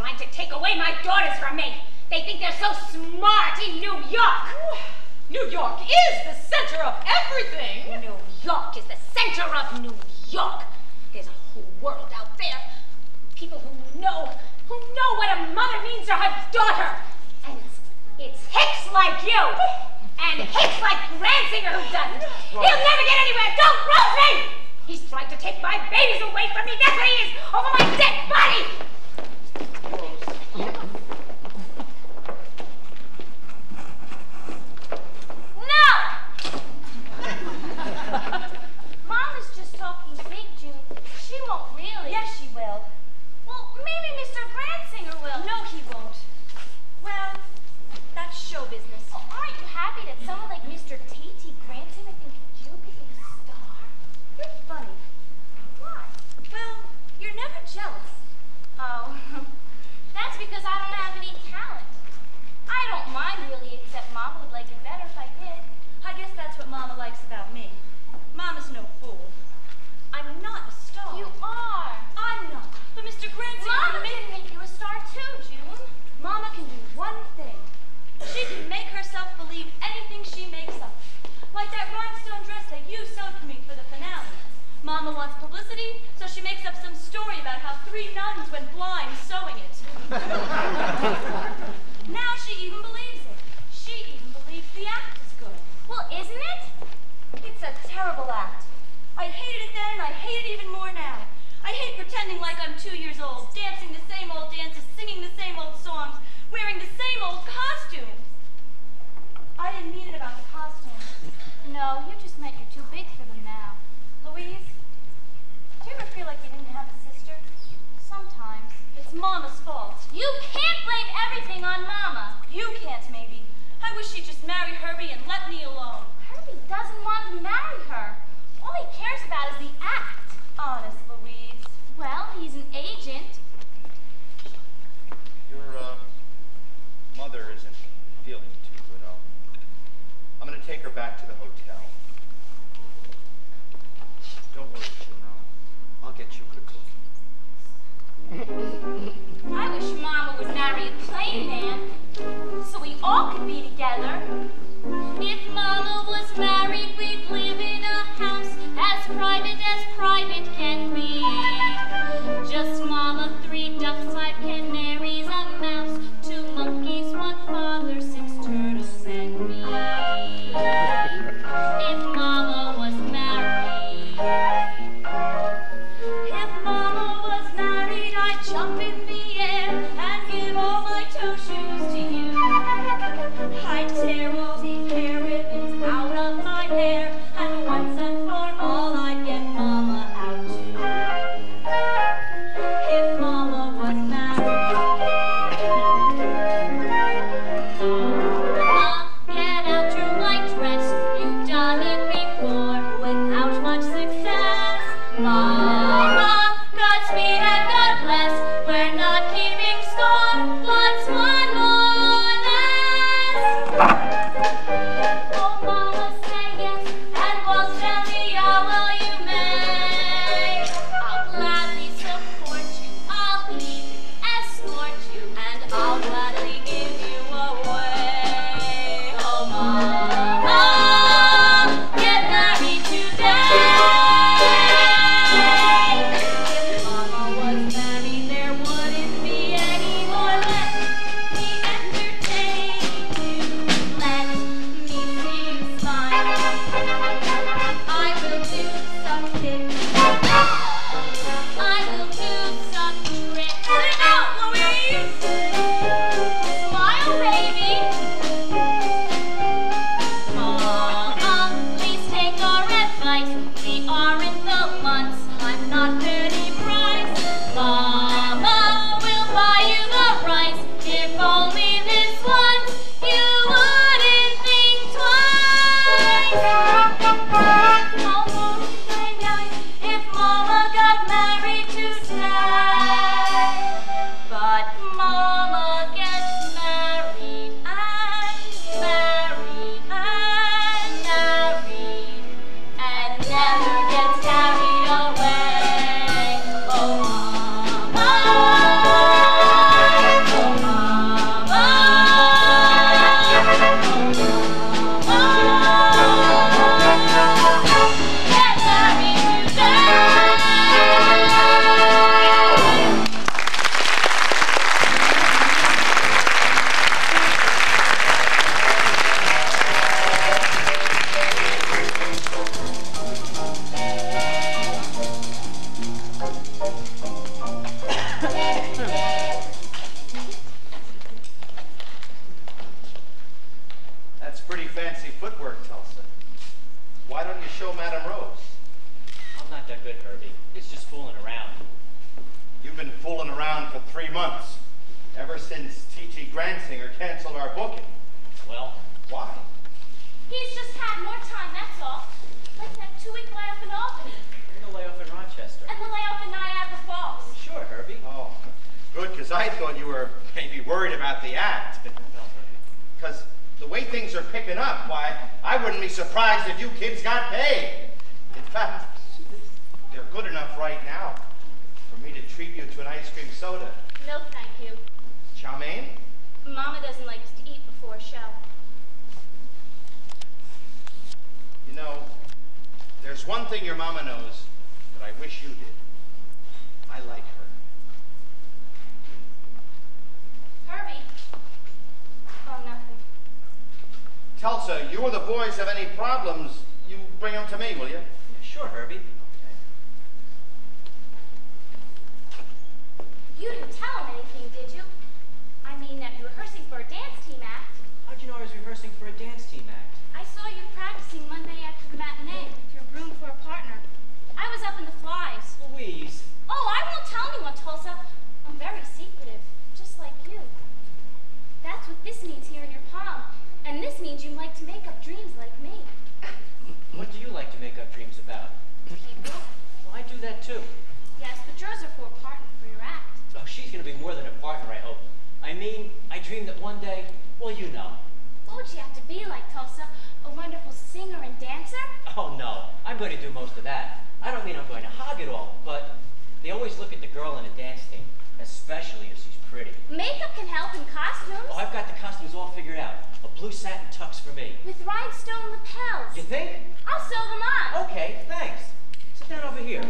Speaker 3: trying to take away my daughters from me. They think they're so smart in New York.
Speaker 9: New York is the center of everything.
Speaker 3: New York is the center of New York. There's a whole world out there. People who know what a mother means to her daughter. And it's hicks like you. And hicks like Gransinger who doesn't. He'll never get anywhere. Don't roast me! He's trying to take my babies away from me. That's what he is, over my dead body. No!
Speaker 4: Mom is just talking big, June. She won't really. Yes, she will. Well, maybe Mr. Gransinger will. No, he won't. Well, that's show business. Oh, aren't you happy that someone like Mr. T.T. Gransinger thinks that you could be a star? You're funny. Why? Well, you're never jealous. Oh, that's because I don't have any talent. I don't mind really, except Mama would like it better if I did. I guess that's what Mama likes about me. Mama's no fool. I'm not a star. You are. I'm not. But Mr. Gransinger... Mama can make you a star too, June. Mama can do one thing. She can make herself believe anything she makes up. Like that rhinestone dress that you sewed for me for the finale. Mama wants publicity, so she makes up some story about how 3 nuns went blind sewing it. Now she even believes it. She even believes the act is good. Well, isn't it? It's a terrible act. I hated it then, and I hate it even more now. I hate pretending like I'm 2 years old, dancing the same old dances, singing the same old songs, wearing the same old costumes. I didn't mean it about the costumes. No, you just meant you're too big for them now. Louise, do you ever feel like you didn't have a sister? Sometimes. It's Mama's fault. You can't blame everything on Mama. You can't, maybe. I wish she'd just marry Herbie and let me alone. Herbie doesn't want to marry her. All he cares about is the act. Honest, Louise. Well, he's an agent.
Speaker 1: Your mother isn't feeling too good. I'm going to take her back to the hotel. Don't worry, Juno. I'll get you good cooking.
Speaker 4: I wish Mama would marry a plain man, so we all could be together. If Mama was married, we'd live in a house as private can be. Just Mama
Speaker 1: 3 months, ever since T.T. Gransinger canceled our booking.
Speaker 2: Well,
Speaker 1: Why?
Speaker 3: He's just had more time, that's all. Like that 2-week layoff in Albany.
Speaker 2: and the layoff in Rochester.
Speaker 3: And the layoff in Niagara Falls.
Speaker 2: Sure, Herbie.
Speaker 1: Oh, good, because I thought you were maybe worried about the act.
Speaker 2: No, Herbie.
Speaker 1: Because the way things are picking up, why, I wouldn't be surprised if you kids got paid. In fact, they're good enough right now for me to treat you to an ice cream soda.
Speaker 3: No, thank you.
Speaker 1: Chow mein?
Speaker 3: Mama doesn't like us to eat before a show.
Speaker 1: You know, there's one thing your mama knows that I wish you did. I like her.
Speaker 3: Herbie. Oh, nothing.
Speaker 1: Tulsa, you or the boys have any problems, you bring them to me, will you?
Speaker 2: Yeah, sure, Herbie.
Speaker 3: You didn't tell him anything, did you? I mean, that you're rehearsing for a dance team act.
Speaker 2: How'd you know I was rehearsing for a dance team act?
Speaker 3: I saw you practicing Monday after the matinee with your room for a partner. I was up in the flies.
Speaker 2: Louise.
Speaker 3: Oh, I won't tell anyone, Tulsa. I'm very secretive, just like you. That's what this means here in your palm. And this means you like to make up dreams like me.
Speaker 2: What do you like to make up dreams about?
Speaker 3: People?
Speaker 2: Well, I do that too.
Speaker 3: Yes, but yours are for a partner for your act.
Speaker 2: Oh, she's gonna be more than a partner, I hope. I mean, I dreamed that one day, well, you know.
Speaker 3: What would she have to be like, Tulsa? A wonderful singer and dancer?
Speaker 2: Oh, no. I'm going to do most of that. I don't mean I'm going to hog it all, but they always look at the girl in a dance team, especially if she's pretty.
Speaker 3: Makeup can help in costumes.
Speaker 2: Oh, I've got the costumes all figured out. A blue satin tux for me.
Speaker 3: With rhinestone lapels.
Speaker 2: You think?
Speaker 3: I'll sew them on.
Speaker 2: Okay, thanks. Sit down over here.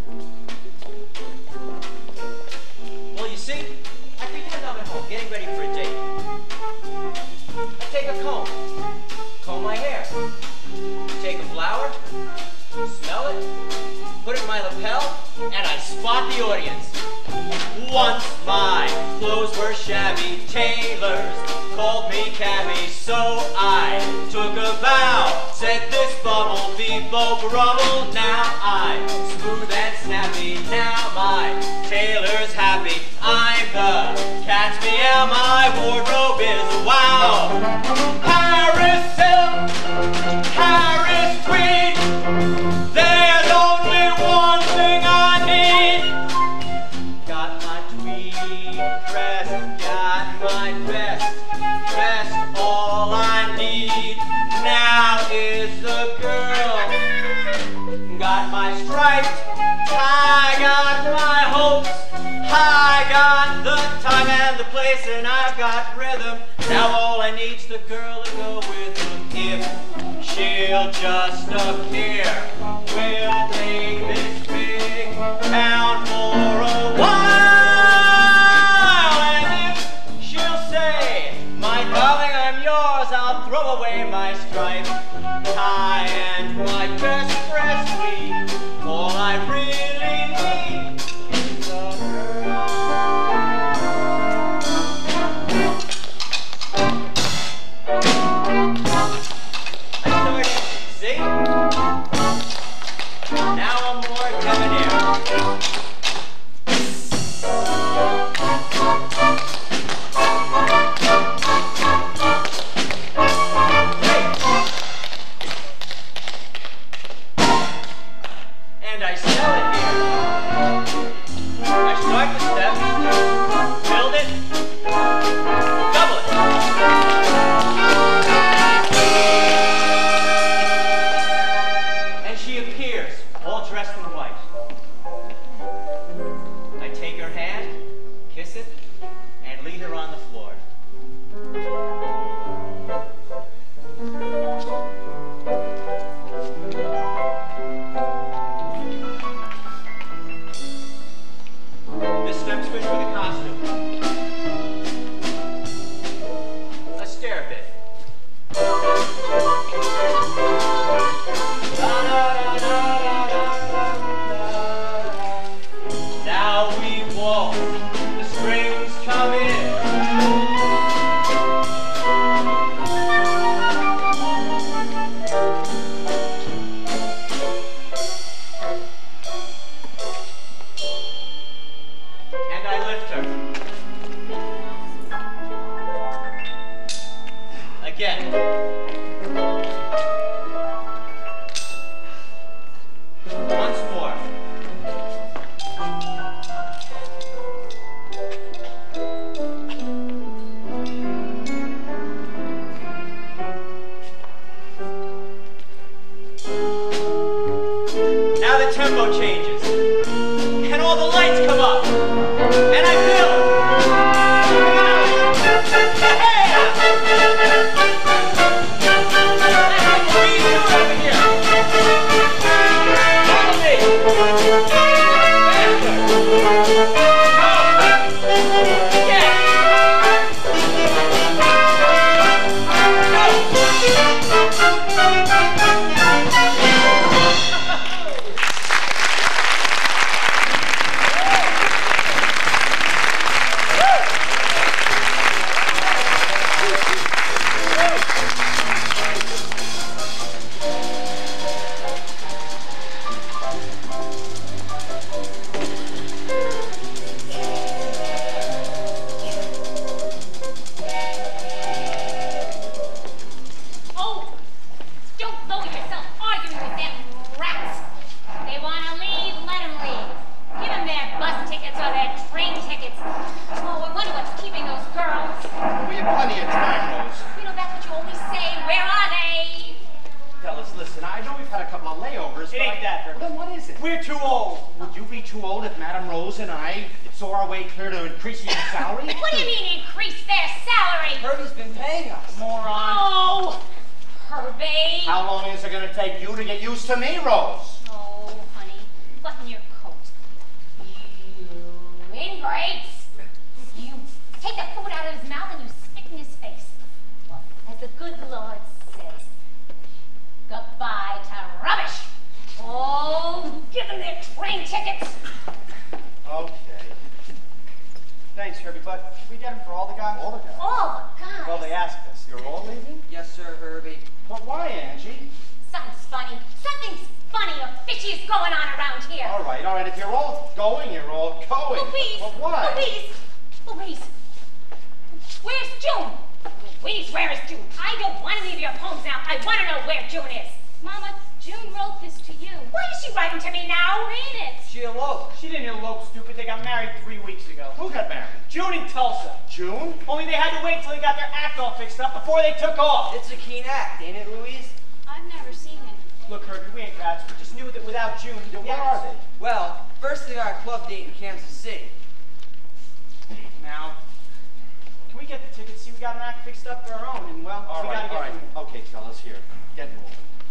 Speaker 2: Well, you see, I pretend I'm at home getting ready for a date. I take a comb my hair, take a flower, smell it, put it in my lapel, and I spot the audience. Once my clothes were shabby, tailors called me cabby, so I took a vow, said this bubble be both rubble. Now I'm smooth and snappy, now my tailor's happy. I'm the cat's meow, my wardrobe is a wow. Paris silk, Paris tweed, there's only one thing I need. Got my tweed dress, got my vest, dressed, all I need now is the girl. Got my striped tie, got my hopes, I got the time and the place, and I've got rhythm. Now all I need's the girl to go with them. If she'll just appear, we'll take this big town for a while. And if she'll say, my darling, I'm yours, I'll throw away my striped tie and my best dress suite. All I really need is a girl. I started, see? Now I'm more debonair. And I sell it here. I start the step, build it, double it. And she appears, all dressed in white. I take her hand, kiss it, and lead her on the floor. This step switch for the costume. A stair bit. Now we walk, the strings come in. And I lift her.
Speaker 1: their salary?
Speaker 3: What do you mean increase their salary?
Speaker 6: Herbie's been paying us.
Speaker 7: Moron.
Speaker 3: Oh, Herbie.
Speaker 1: How long is it going to take you to get used to me, Rose?
Speaker 3: Oh, honey, button your coat. You ingrates. You take the food out of his mouth and you spit in his face. Well, as the good Lord says, goodbye to rubbish. Oh, give them their train tickets.
Speaker 1: Okay.
Speaker 7: Thanks, Herbie, but we get them for all the guys?
Speaker 1: All the guys.
Speaker 3: All the guys.
Speaker 7: Well, they asked us.
Speaker 1: You're all leaving?
Speaker 6: Yes, sir, Herbie.
Speaker 1: But why, Angie?
Speaker 3: Something's funny. Something's funny or fishy is going on around here.
Speaker 1: All right. If you're all going, you're all going.
Speaker 3: Louise!
Speaker 1: But why?
Speaker 3: Louise! Where's June? Louise, where is June? I don't want to leave your poems now. I want to know where June is.
Speaker 4: Mama, June wrote this to you.
Speaker 3: Why is she writing to me now?
Speaker 4: Read it.
Speaker 6: She eloped.
Speaker 7: She didn't elope, stupid. They got married 3 weeks ago.
Speaker 1: Who got married?
Speaker 7: June in Tulsa.
Speaker 1: June?
Speaker 7: Only they had to wait till they got their act all fixed up before they took off.
Speaker 6: It's a keen act, ain't it, Louise?
Speaker 4: I've never seen it.
Speaker 7: Look, Herbie, we ain't rats. We just knew that without June,
Speaker 1: Where are they?
Speaker 6: Well, first they got a club date in Kansas City.
Speaker 7: Now, can we get the tickets? See, we got an act fixed up for our own, and well,
Speaker 1: All
Speaker 7: we
Speaker 1: right.
Speaker 7: gotta get moving.
Speaker 1: Okay, fellas, here. Get moving.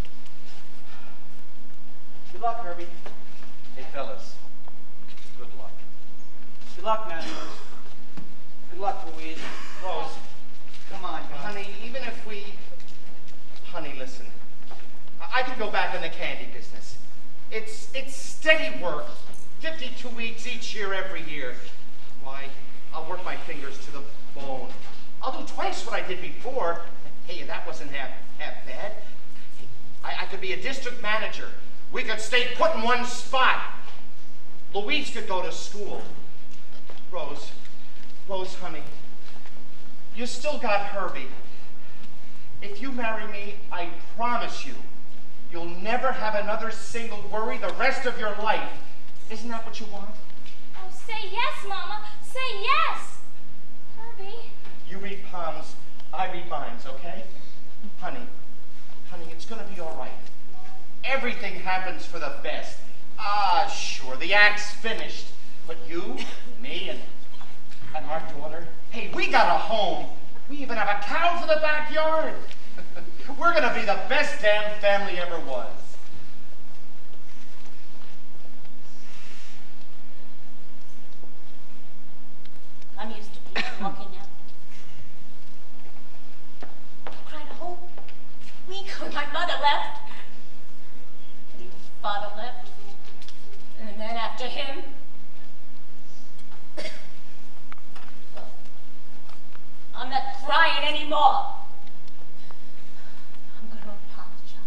Speaker 7: Good luck, Herbie.
Speaker 1: Hey, fellas. Good luck.
Speaker 7: Good luck, man.
Speaker 6: Good luck, Louise.
Speaker 1: Rose,
Speaker 7: Come on, guys.
Speaker 1: honey, even if we... Honey, listen. I could go back in the candy business. It's steady work. 52 weeks each year, every year. Why, I'll work my fingers to the bone. I'll do twice what I did before. Hey, that wasn't half bad. Hey, I could be a district manager. We could stay put in one spot. Louise could go to school. Rose, honey, you still got Herbie. If you marry me, I promise you, you'll never have another single worry the rest of your life. Isn't that what you want?
Speaker 4: Oh, say yes, Mama. Say yes. Herbie.
Speaker 1: You read palms, I read minds, okay? Honey, it's gonna be all right. Everything happens for the best. Ah, sure, the act's finished. But you, me, and our daughter, hey, we got a home. We even have a cow for the backyard. We're gonna be the best damn family ever was.
Speaker 3: I'm used to people walking out. I cried a whole week when my mother left. And your father left. And then after him. Well, I'm not crying anymore. I'm going to apologize.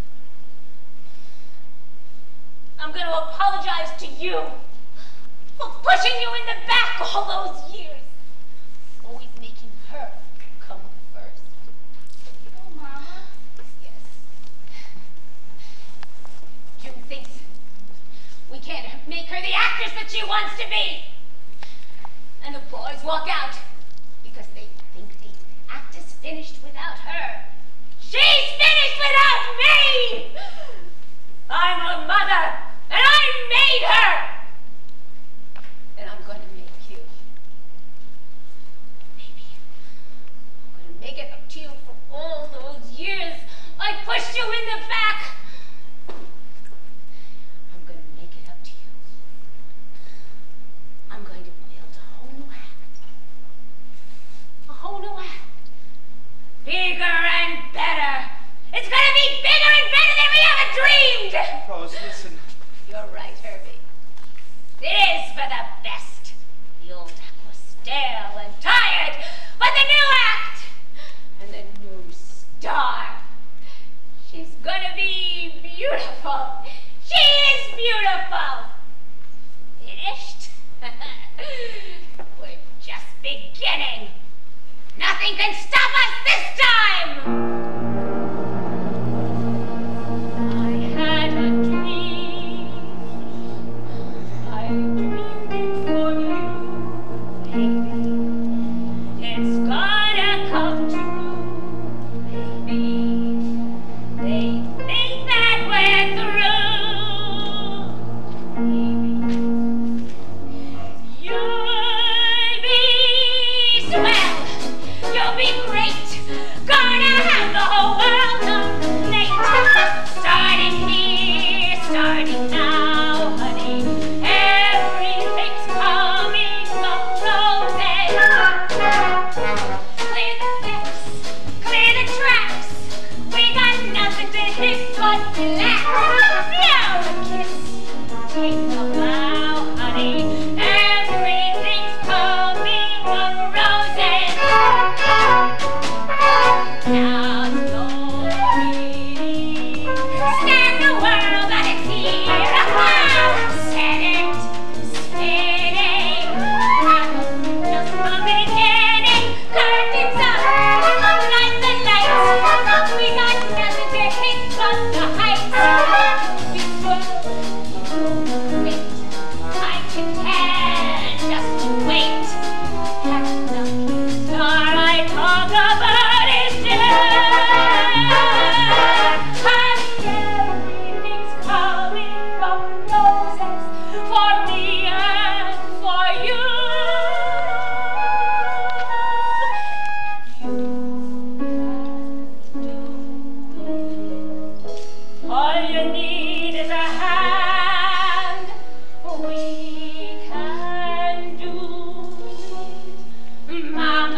Speaker 3: I'm going to apologize to you for pushing you in the back all those years. Always making her come first.
Speaker 4: Oh, Mama.
Speaker 3: Yes. June thinks we can't make her the actress that she wants to be. And the boys walk out because they think the act is finished without her. She's finished without me! I'm her mother, and I made her! And I'm going to make you. Maybe I'm going to make it up to you for all those years I pushed you in the back. I'm going to make it up to you. I'm going to build a whole new act. A whole new act. Bigger and better. It's going to be bigger and better than we ever dreamed.
Speaker 1: Rose, listen.
Speaker 3: You're right, Herbie. It is for the best. The old act was stale and tired, but the new act and the new star. She's gonna be beautiful. She is beautiful. Finished? We're just beginning. Nothing can stop us this time. I had a dream. I dreamed it for you, baby. It's gonna come true, baby. They think that we're through, baby. You'll be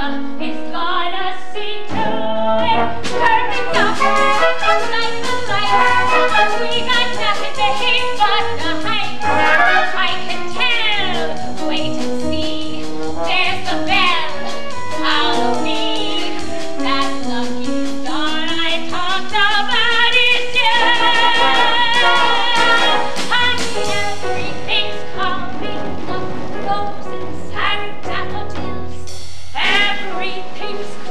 Speaker 3: Santa is gonna see to it. Curtains up, light the lights. We got nothing to hate but the height. I can tell, wait and see. There's the bell, follow me. That lucky star I talked about is here. Honey, everything's coming up. Roses and daffodils. Everything's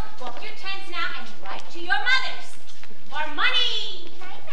Speaker 3: book your tents now and write to your mothers. For money.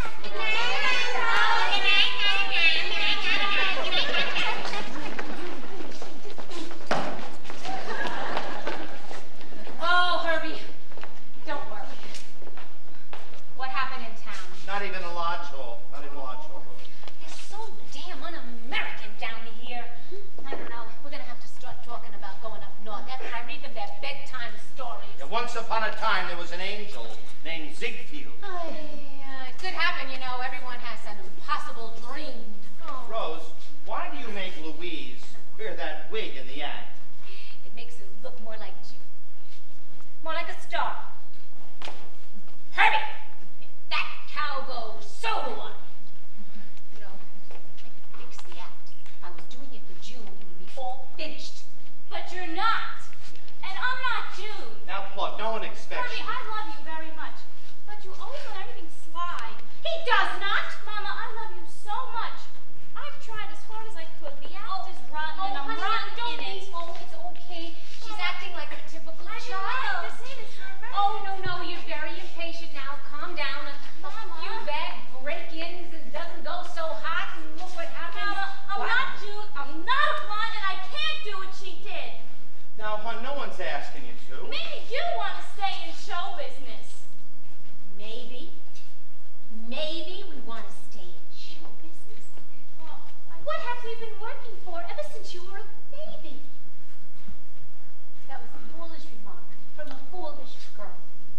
Speaker 3: Oh, Herbie, don't worry. What happened in town?
Speaker 1: Not even a lodge hole. Not even a lodge hole.
Speaker 3: They're so damn un-American down here. I don't know. We're gonna have to start talking about going up north after I read them their bedtime stories.
Speaker 1: Yeah, once upon a time, there was an angel named Ziegfeld.
Speaker 3: It could happen, you know. Everyone has an impossible dream. Oh.
Speaker 1: Rose, why do you make Louise wear that wig in the act?
Speaker 3: It makes her look more like a star. Herbie, if that cow goes, so do I. You know, I could fix the act. If I was doing it for June, it would be all finished. But you're not. And I'm not June.
Speaker 1: Now, Plug, no one expects
Speaker 4: Herbie,
Speaker 1: you.
Speaker 4: I love you very much, but you always let everything slide.
Speaker 3: He does not.
Speaker 4: Mama, I love you so much. I've tried as hard as I could. The act is rotten, and I'm
Speaker 3: honey,
Speaker 4: rotten
Speaker 3: don't
Speaker 4: in it.
Speaker 3: be. Oh, it's okay. She's acting like a typical
Speaker 4: I didn't
Speaker 3: child.
Speaker 4: like to say this for a very
Speaker 3: Oh, no, you're very impatient now. Calm down. A few bad break-ins and doesn't go so hot, and look what happens.
Speaker 4: Mama, I'm
Speaker 3: What?
Speaker 4: not June. I'm not a blonde, and I can't do what she did.
Speaker 1: Now, hon, no one's asking you to.
Speaker 4: Maybe you want to stay in show business.
Speaker 3: Maybe we want to stay in show business.
Speaker 4: Well,
Speaker 3: What have we been working for ever since you were a baby? That was a foolish remark from a foolish girl.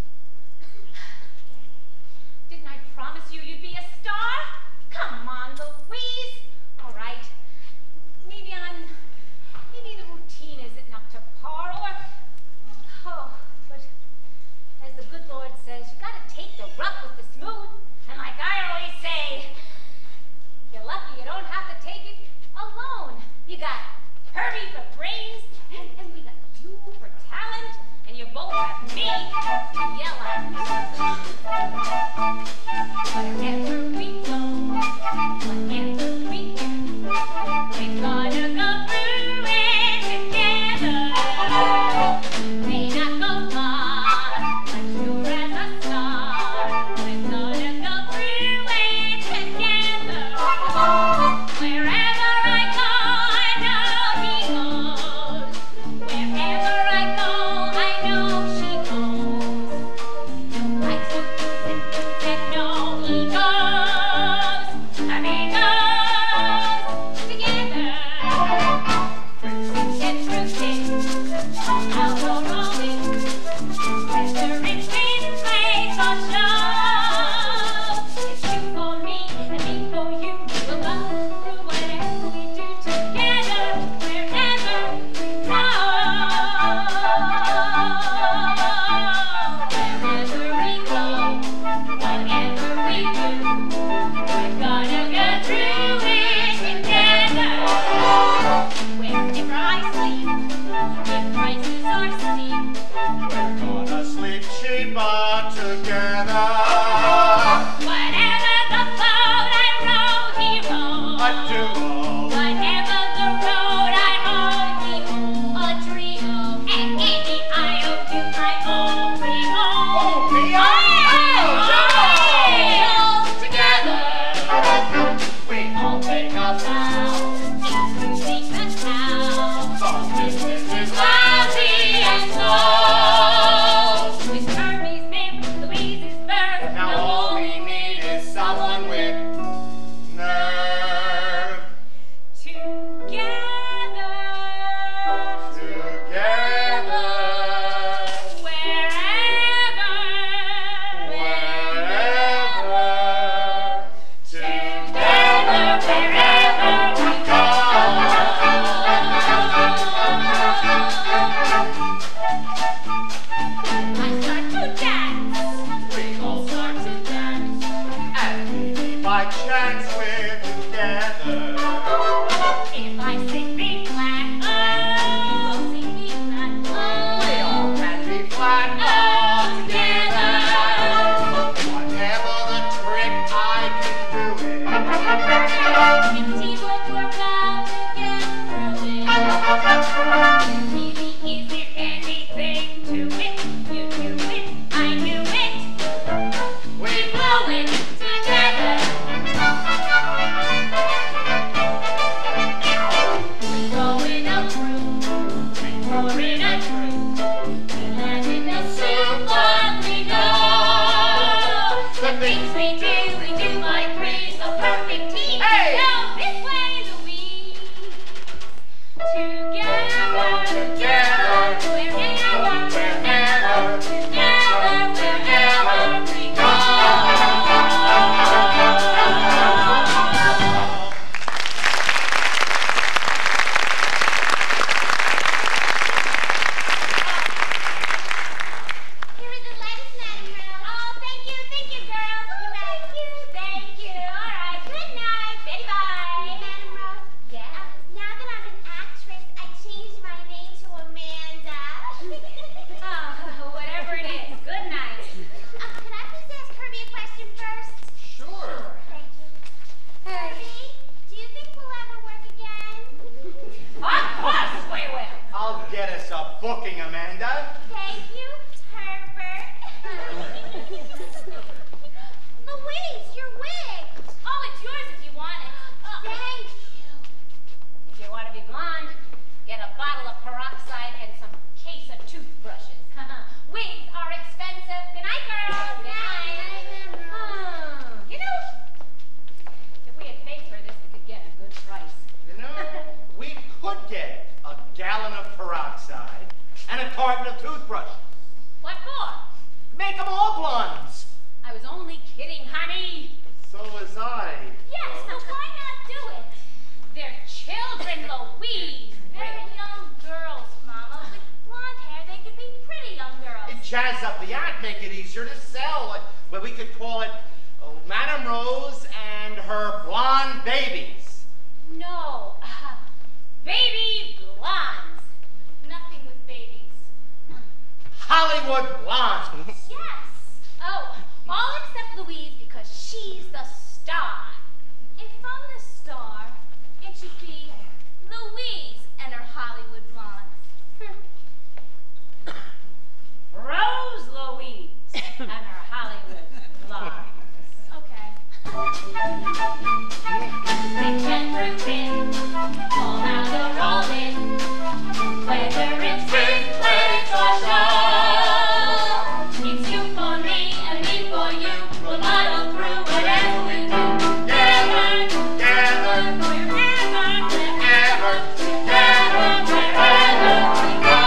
Speaker 3: Didn't I promise you you'd be a star? Come on, Louise. All right. Maybe the routine isn't up to par, but as the good Lord says, you gotta take the rough with the smooth. And like I always say, you're lucky you don't have to take it alone. You got Herbie for brains, and we got you for talent, and you both have me to yell at. Wherever we go, whatever we do, we're gonna go through it together. May not go far, but sure as a star, we're gonna go through it together. Wherever I go, I know he goes. Wherever I go, I know she goes. No lights, no do's and no he goes. And he goes together. Get through things, I'll go rolling. Whether it's in place or show, it's you for me and me for you. We'll go through whatever we do together, wherever we go. Wherever we go, whatever we do, we're gonna go through it together. Wherever I sleep, if prices are steep,
Speaker 1: We're gonna sleep cheaper together.
Speaker 3: whatever the boat I row, he rows.
Speaker 1: A duo.
Speaker 3: Whatever the road I hold, he holds. A trio. And any IOU, we hold. Together.
Speaker 1: We all take a vow.
Speaker 3: It's secret now.
Speaker 1: The business is
Speaker 3: Lousy and slow. With Herbie's bib, Louise's bird.
Speaker 1: Now all we need is someone with nerve.
Speaker 3: Together.
Speaker 1: Together.
Speaker 3: Wherever.
Speaker 1: Wherever.
Speaker 3: Together, wherever we go. I start to dance.
Speaker 1: We all start to dance. And maybe by chance we're together.
Speaker 3: If I sing B flat, oh, you will sing B flat,
Speaker 1: We
Speaker 3: oh,
Speaker 1: all can be flat all together. Whatever the trick, I can do it.
Speaker 3: if teamwork works out to get through it, really is there anything to it? You do
Speaker 1: carton of toothbrush.
Speaker 3: What for?
Speaker 1: Make them all blondes.
Speaker 3: I was only kidding, honey.
Speaker 1: So was I.
Speaker 3: Yes, but why not do it? They're children, Louise. They're young girls, Mama. With blonde hair, they could be pretty young girls.
Speaker 1: It jazz up the act, make it easier to sell. But we could call it Madame Rose and her blonde babies.
Speaker 3: No, baby blondes. Nothing with babies.
Speaker 1: Hollywood blondes.
Speaker 3: Yes. Oh, all except Louise because she's the star. If I'm the star, it should be Louise and her Hollywood blondes. Rose Louise and her Hollywood blondes. Okay. They can prove it. All out they're all in. Whether it's spring, play, or show. It's you for me and me for you. We'll muddle through whatever we do. Together, together, forever, forever, together, wherever we go.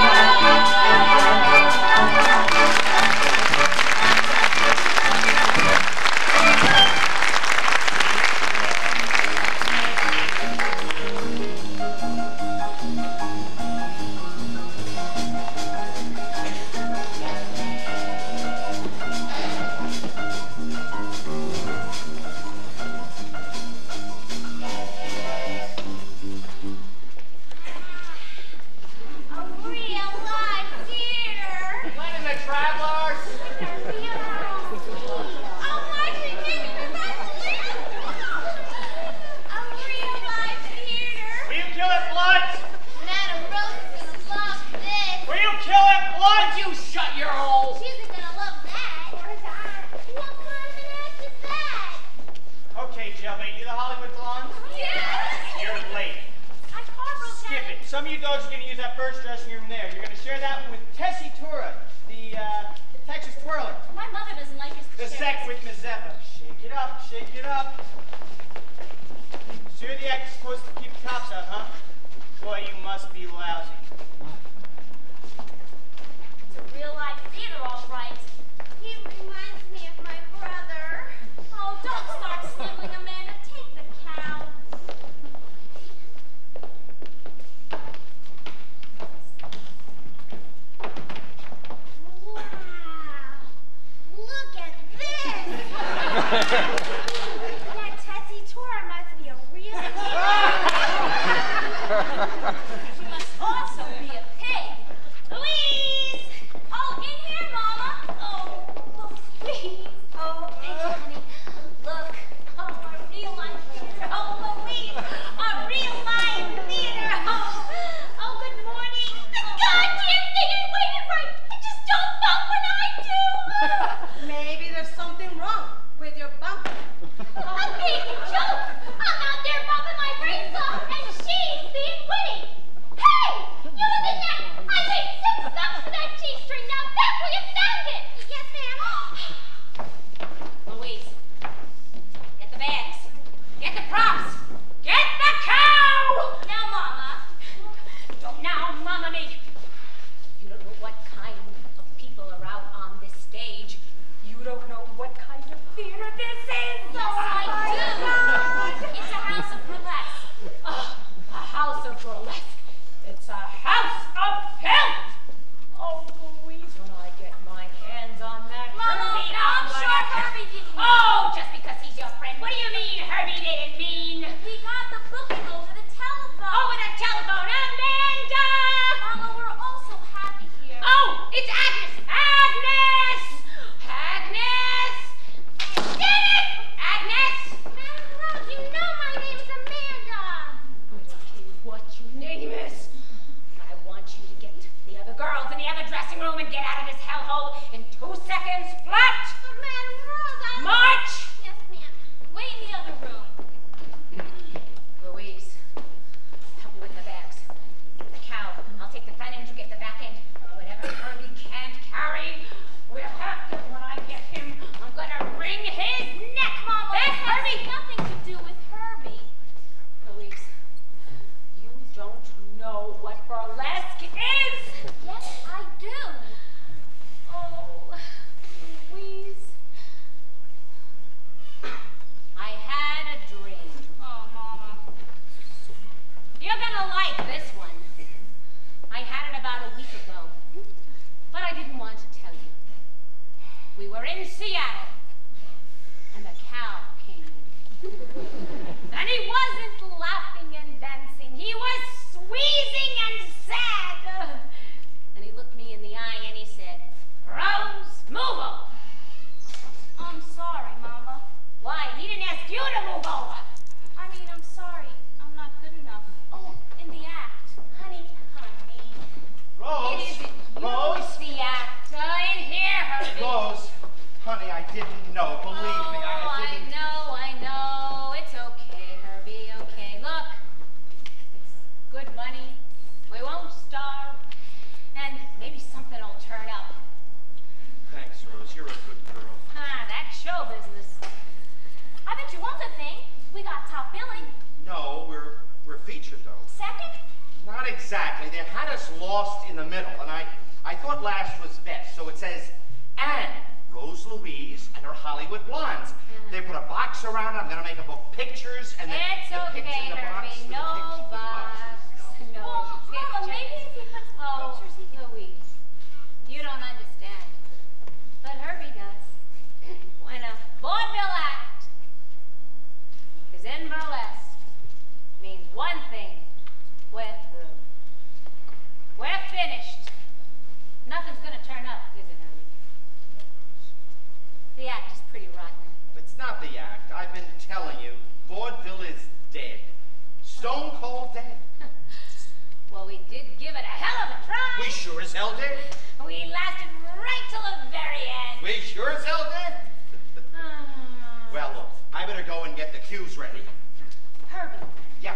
Speaker 7: Some of you dogs are going to use that first dressing room there. You're going to share that one with Tessie Tura, the Texas twirler.
Speaker 3: My mother doesn't like us to
Speaker 7: The
Speaker 3: share
Speaker 7: second with Miss Zeppa. Shake it up, shake it up. Sure the act is supposed to keep the cops out, huh? Boy, you must be lousy.
Speaker 3: It's a real-life theater, all right. He reminds me of my brother. Oh, don't start sniveling, Amanda. Take the cow. Look at this! That Tessie Tora reminds me of real. She must also be a pig. Louise! Oh, in here, Mama. Oh, Louise. Oh, thank you, honey. Look. Oh, a real life theater. Oh, Louise. A real life theater. Oh, good morning. The goddamn thing ain't waiting right. It just don't bump when I do.
Speaker 9: Maybe there's something wrong with your bumper.
Speaker 3: Oh, big joke. I'm out there bumping my brains off and she's being witty. Hey, you look at that. I paid $6 for that G-string. Now that's where you found it. Yes, ma'am. Louise, get the bags. Get the props. Get the cow. Now, Mama. Don't now, Mama me. You don't know what kind of people are out on this stage. You don't know what kind of theater this is. Yes, I do. It's a house of burlesque. Oh, a house of burlesque. It's a house of filth. Oh, Louise, when I get my hands on that Herbie, I'm sure Herbie didn't mean. Oh, just because he's your friend. What do you mean Herbie didn't mean? We got the booking over the telephone. Over the telephone, Amanda! Mama, we're all so happy here. Oh, it's Agnes! Agnes! Agnes! Damn it! Agnes! Madam Rose, you know my name is Amanda. I don't care what your name is. I want you to get the other girls in the other dressing room and get out of this hellhole in 2 seconds flat. But Madam Rose, March! Yes, ma'am. Wait in the other room. Louise, help me with the bags. Get the cow. I'll take the front end, you get the back end. Whatever Herbie can't carry, we'll have to. When I get him, I'm gonna wring his neck, Mama. That Herbie nothing to do with Herbie. Louise, you don't know what burlesque is. Yes, I were in Seattle, and the cow came in. And he wasn't laughing and dancing. He was squeezing and sad. And he looked me in the eye and he said, "Rose, move over."
Speaker 4: I'm sorry, Mama.
Speaker 3: Why, he didn't ask you to move over.
Speaker 4: I mean, I'm sorry. I'm not good enough. Oh, in the act.
Speaker 3: Honey.
Speaker 5: Rose!
Speaker 3: It isn't you,
Speaker 5: Rose!
Speaker 3: it's the actor in here, Herbie.
Speaker 5: Rose! Honey, I didn't know. Believe me, I didn't.
Speaker 3: I know. It's okay, Herbie, okay. Look, it's good money. We won't starve. And maybe something will turn up.
Speaker 5: Thanks, Rose. You're a good girl.
Speaker 3: That show business.
Speaker 4: I bet you won the thing. We got top billing.
Speaker 5: No, we're featured, though.
Speaker 4: Second?
Speaker 1: Not exactly. They had us lost in the middle, and I thought last was best. So it says, "And Rose Louise and her Hollywood Blondes." They put a box around it. I'm going to make them both pictures, and then
Speaker 3: It's
Speaker 1: the
Speaker 3: okay,
Speaker 1: picture in the box.
Speaker 3: Herbie.
Speaker 1: with the
Speaker 3: No
Speaker 1: picture- the
Speaker 3: box.
Speaker 1: boxes. No.
Speaker 3: No
Speaker 4: Well, Mama, maybe
Speaker 3: pictures.
Speaker 4: if you put
Speaker 3: Oh,
Speaker 4: pictures, he can...
Speaker 3: Louise, you don't understand. But Herbie does. When a vaudeville act is in burlesque, means one thing. We're through. We're finished. Nothing's going to turn up, is it, Herbie? The act is pretty rotten.
Speaker 1: It's not the act. I've been telling you, vaudeville is dead. Stone cold dead.
Speaker 3: Well, we did give it a hell of a try.
Speaker 1: We sure as hell did.
Speaker 3: We lasted right till the very end.
Speaker 1: We sure as hell did. Well, look, I better go and get the cues ready.
Speaker 3: Herbie,
Speaker 1: Yeah.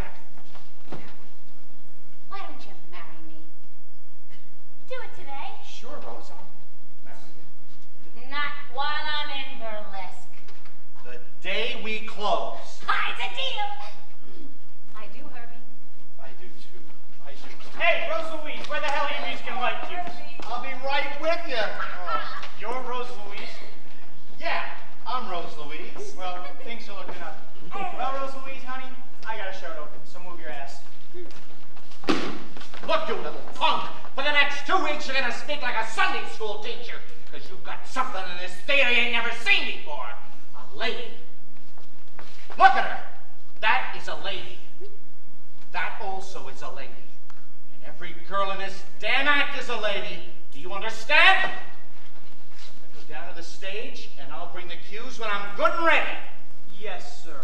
Speaker 3: why don't you marry me?
Speaker 4: Do it today.
Speaker 1: Sure, Rose, I'll marry you.
Speaker 3: Not while I'm in burlesque.
Speaker 1: The day we close.
Speaker 3: It's a deal. I do, Herbie.
Speaker 1: I do too. I do too.
Speaker 7: Hey, Rose Louise, where the hell are your music and light cues?
Speaker 3: Herbie.
Speaker 1: I'll be right with you.
Speaker 7: You're Rose Louise?
Speaker 1: Yeah, I'm Rose Louise.
Speaker 7: Well, things are looking up. Well, Rose Louise, honey, I got a show to open, so move your ass.
Speaker 1: Look, you little punk. For the next 2 weeks, you're going to speak like a Sunday school teacher. Because you've got something in this theater you ain't never seen before. A lady. Look at her. That is a lady. That also is a lady. And every girl in this damn act is a lady. Do you understand? I go down to the stage, and I'll bring the cues when I'm good and ready.
Speaker 7: Yes, sir.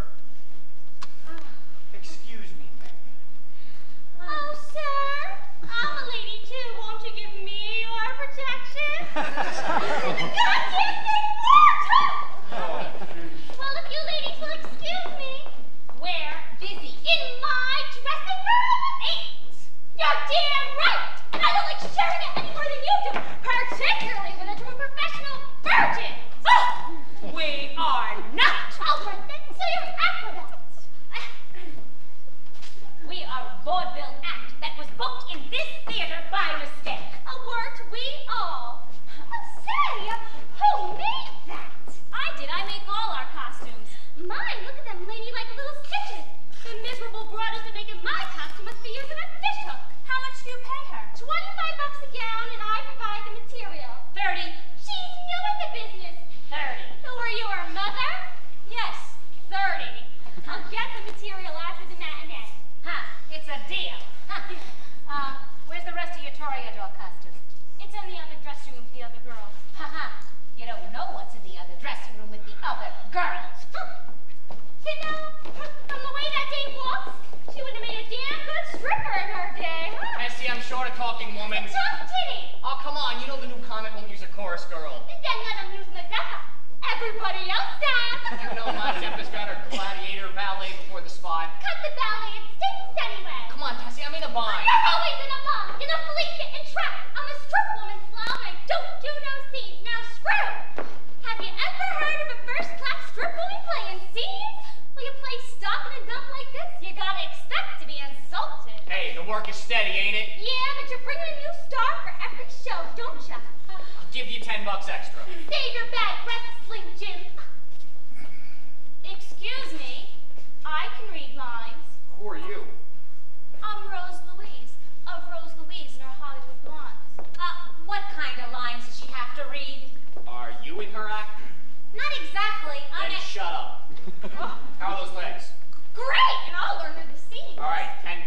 Speaker 7: Excuse me, ma'am.
Speaker 4: Oh, sir, I'm a lady too. Won't you give me your protection? God damn thing, what? Well, if you ladies will excuse me, we're busy in my dressing room. 8. You're damn right. And I don't like sharing it any more than you do, particularly when it's from a professional virgin.
Speaker 3: We are not.
Speaker 4: Oh, right then, so you're acrobats.
Speaker 3: We are a vaudeville act that was booked in this theater by mistake.
Speaker 4: Weren't we all? Say, who made that?
Speaker 3: I did. I make all our costumes.
Speaker 4: My, look at them ladylike little stitches. The miserable broad who's been making my costume must be using a fish hook. How much do you pay her? $25 a gown, and I provide the material.
Speaker 3: 30.
Speaker 4: She's new at the business.
Speaker 3: 30.
Speaker 4: Who are you, her mother?
Speaker 3: Yes, 30.
Speaker 4: I'll get the material after the matinee.
Speaker 3: It's a deal. Where's the rest of your Toreador costumes?
Speaker 4: It's in the other dressing room with the other girls.
Speaker 3: You don't know what's in the other dressing room with the other girls.
Speaker 4: You know, from the way that dame walks, she would have made a damn good stripper in her day.
Speaker 7: Essie, I'm short of talking, woman.
Speaker 4: Tough titty.
Speaker 7: Oh, come on, you know the new comic won't use a chorus girl.
Speaker 4: Then let them use Mazeppa. Everybody else does.
Speaker 7: You know Mazeppa's got her gladiator ballet before the spot.
Speaker 4: Cut the ballet. It stinks anyway.
Speaker 7: Come on, Tessie, I'm in a bind.
Speaker 4: You're always in a bind. You're the fleet and trap. I'm a strip woman, slob, and I don't do no scenes. Now screw. Have you ever heard of a first-class strip woman playing scenes? Will you play stock in a dump like this? You gotta expect to be insulted.
Speaker 7: Hey, the work is steady, ain't it?
Speaker 4: Yeah, but you're bringing a new star for every show, don't ya?
Speaker 7: I'll give you $10 extra.
Speaker 4: Save your bad breath, Slim Jim.
Speaker 3: Excuse me.
Speaker 4: I can read lines.
Speaker 1: Who are you?
Speaker 4: I'm Rose Louise, of Rose Louise and her Hollywood Blondes.
Speaker 3: What kind of lines does she have to read?
Speaker 8: Are you in her act?
Speaker 3: Not exactly.
Speaker 8: Then shut up. How are those legs?
Speaker 3: Great, and I'll learn her the scene.
Speaker 8: All right, $10.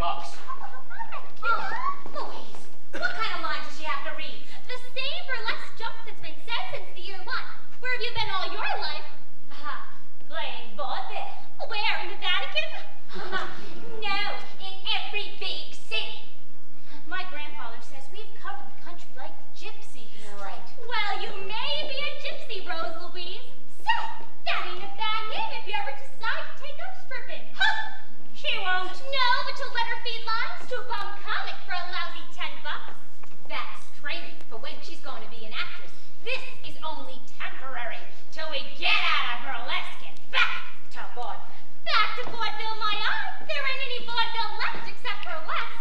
Speaker 3: Louise, what kind of lines does she have to read? The same burlesque jump that's been said since the year 1. Where have you been all your life? Playing vaudeville. Where, in the Vatican? No, in every big city. My grandfather says we've covered the country like gypsies.
Speaker 9: Right.
Speaker 3: Well, you may be a gypsy, Rose Louise. Say, that ain't a bad name if you ever decide to take up stripping. Huh? She won't. No, but you'll let her feed lines to a bum comic for a lousy $10. That's training for when she's going to be an actress. This is only temporary till we get out of burlesque and back to vaudeville. Back to vaudeville, my eye. There ain't any vaudeville left except burlesque.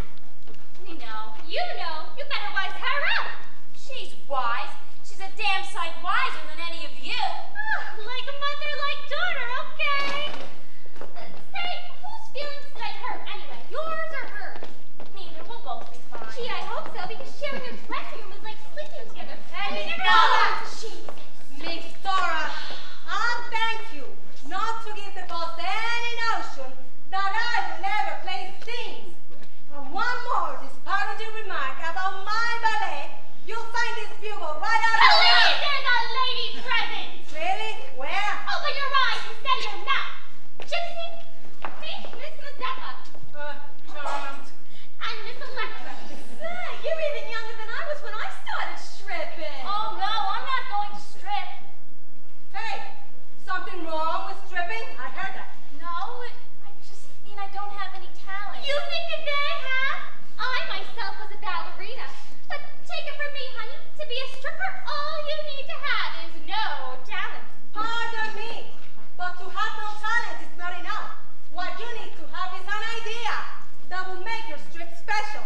Speaker 3: You know, you better wise her up.
Speaker 4: She's wise. She's a damn sight wiser than any of you.
Speaker 3: Like mother, like daughter, okay? Say, whose feelings did I hurt anyway? Yours or hers?
Speaker 4: Neither will both be fine.
Speaker 3: Gee, I hope so, because sharing a dressing room is like sleeping together.
Speaker 4: Hey,
Speaker 3: Miss
Speaker 4: Dora!
Speaker 3: Jesus.
Speaker 10: Miss Dora, and thank you not to give the boss any notion that I will ever play scenes. And one more, this parody remark about my ballet. You'll find this bugle right out of
Speaker 3: Colleen, there's a lady present.
Speaker 10: Really? Where?
Speaker 3: Open your eyes instead of your mouth. Gypsy, meet Miss Mazeppa.
Speaker 10: Charmed.
Speaker 3: And Miss Electra.
Speaker 4: Say, you're even younger than I was when I started stripping.
Speaker 3: Oh no, I'm not going to strip.
Speaker 10: Hey, something wrong with stripping? I heard that.
Speaker 4: No, I just mean I don't have any talent.
Speaker 3: You think that they have? I myself was a ballerina. But take it from me, honey, to be a stripper, all you need to have is no talent.
Speaker 10: Pardon me, but to have no talent is not enough. What you need to have is an idea that will make your strip special.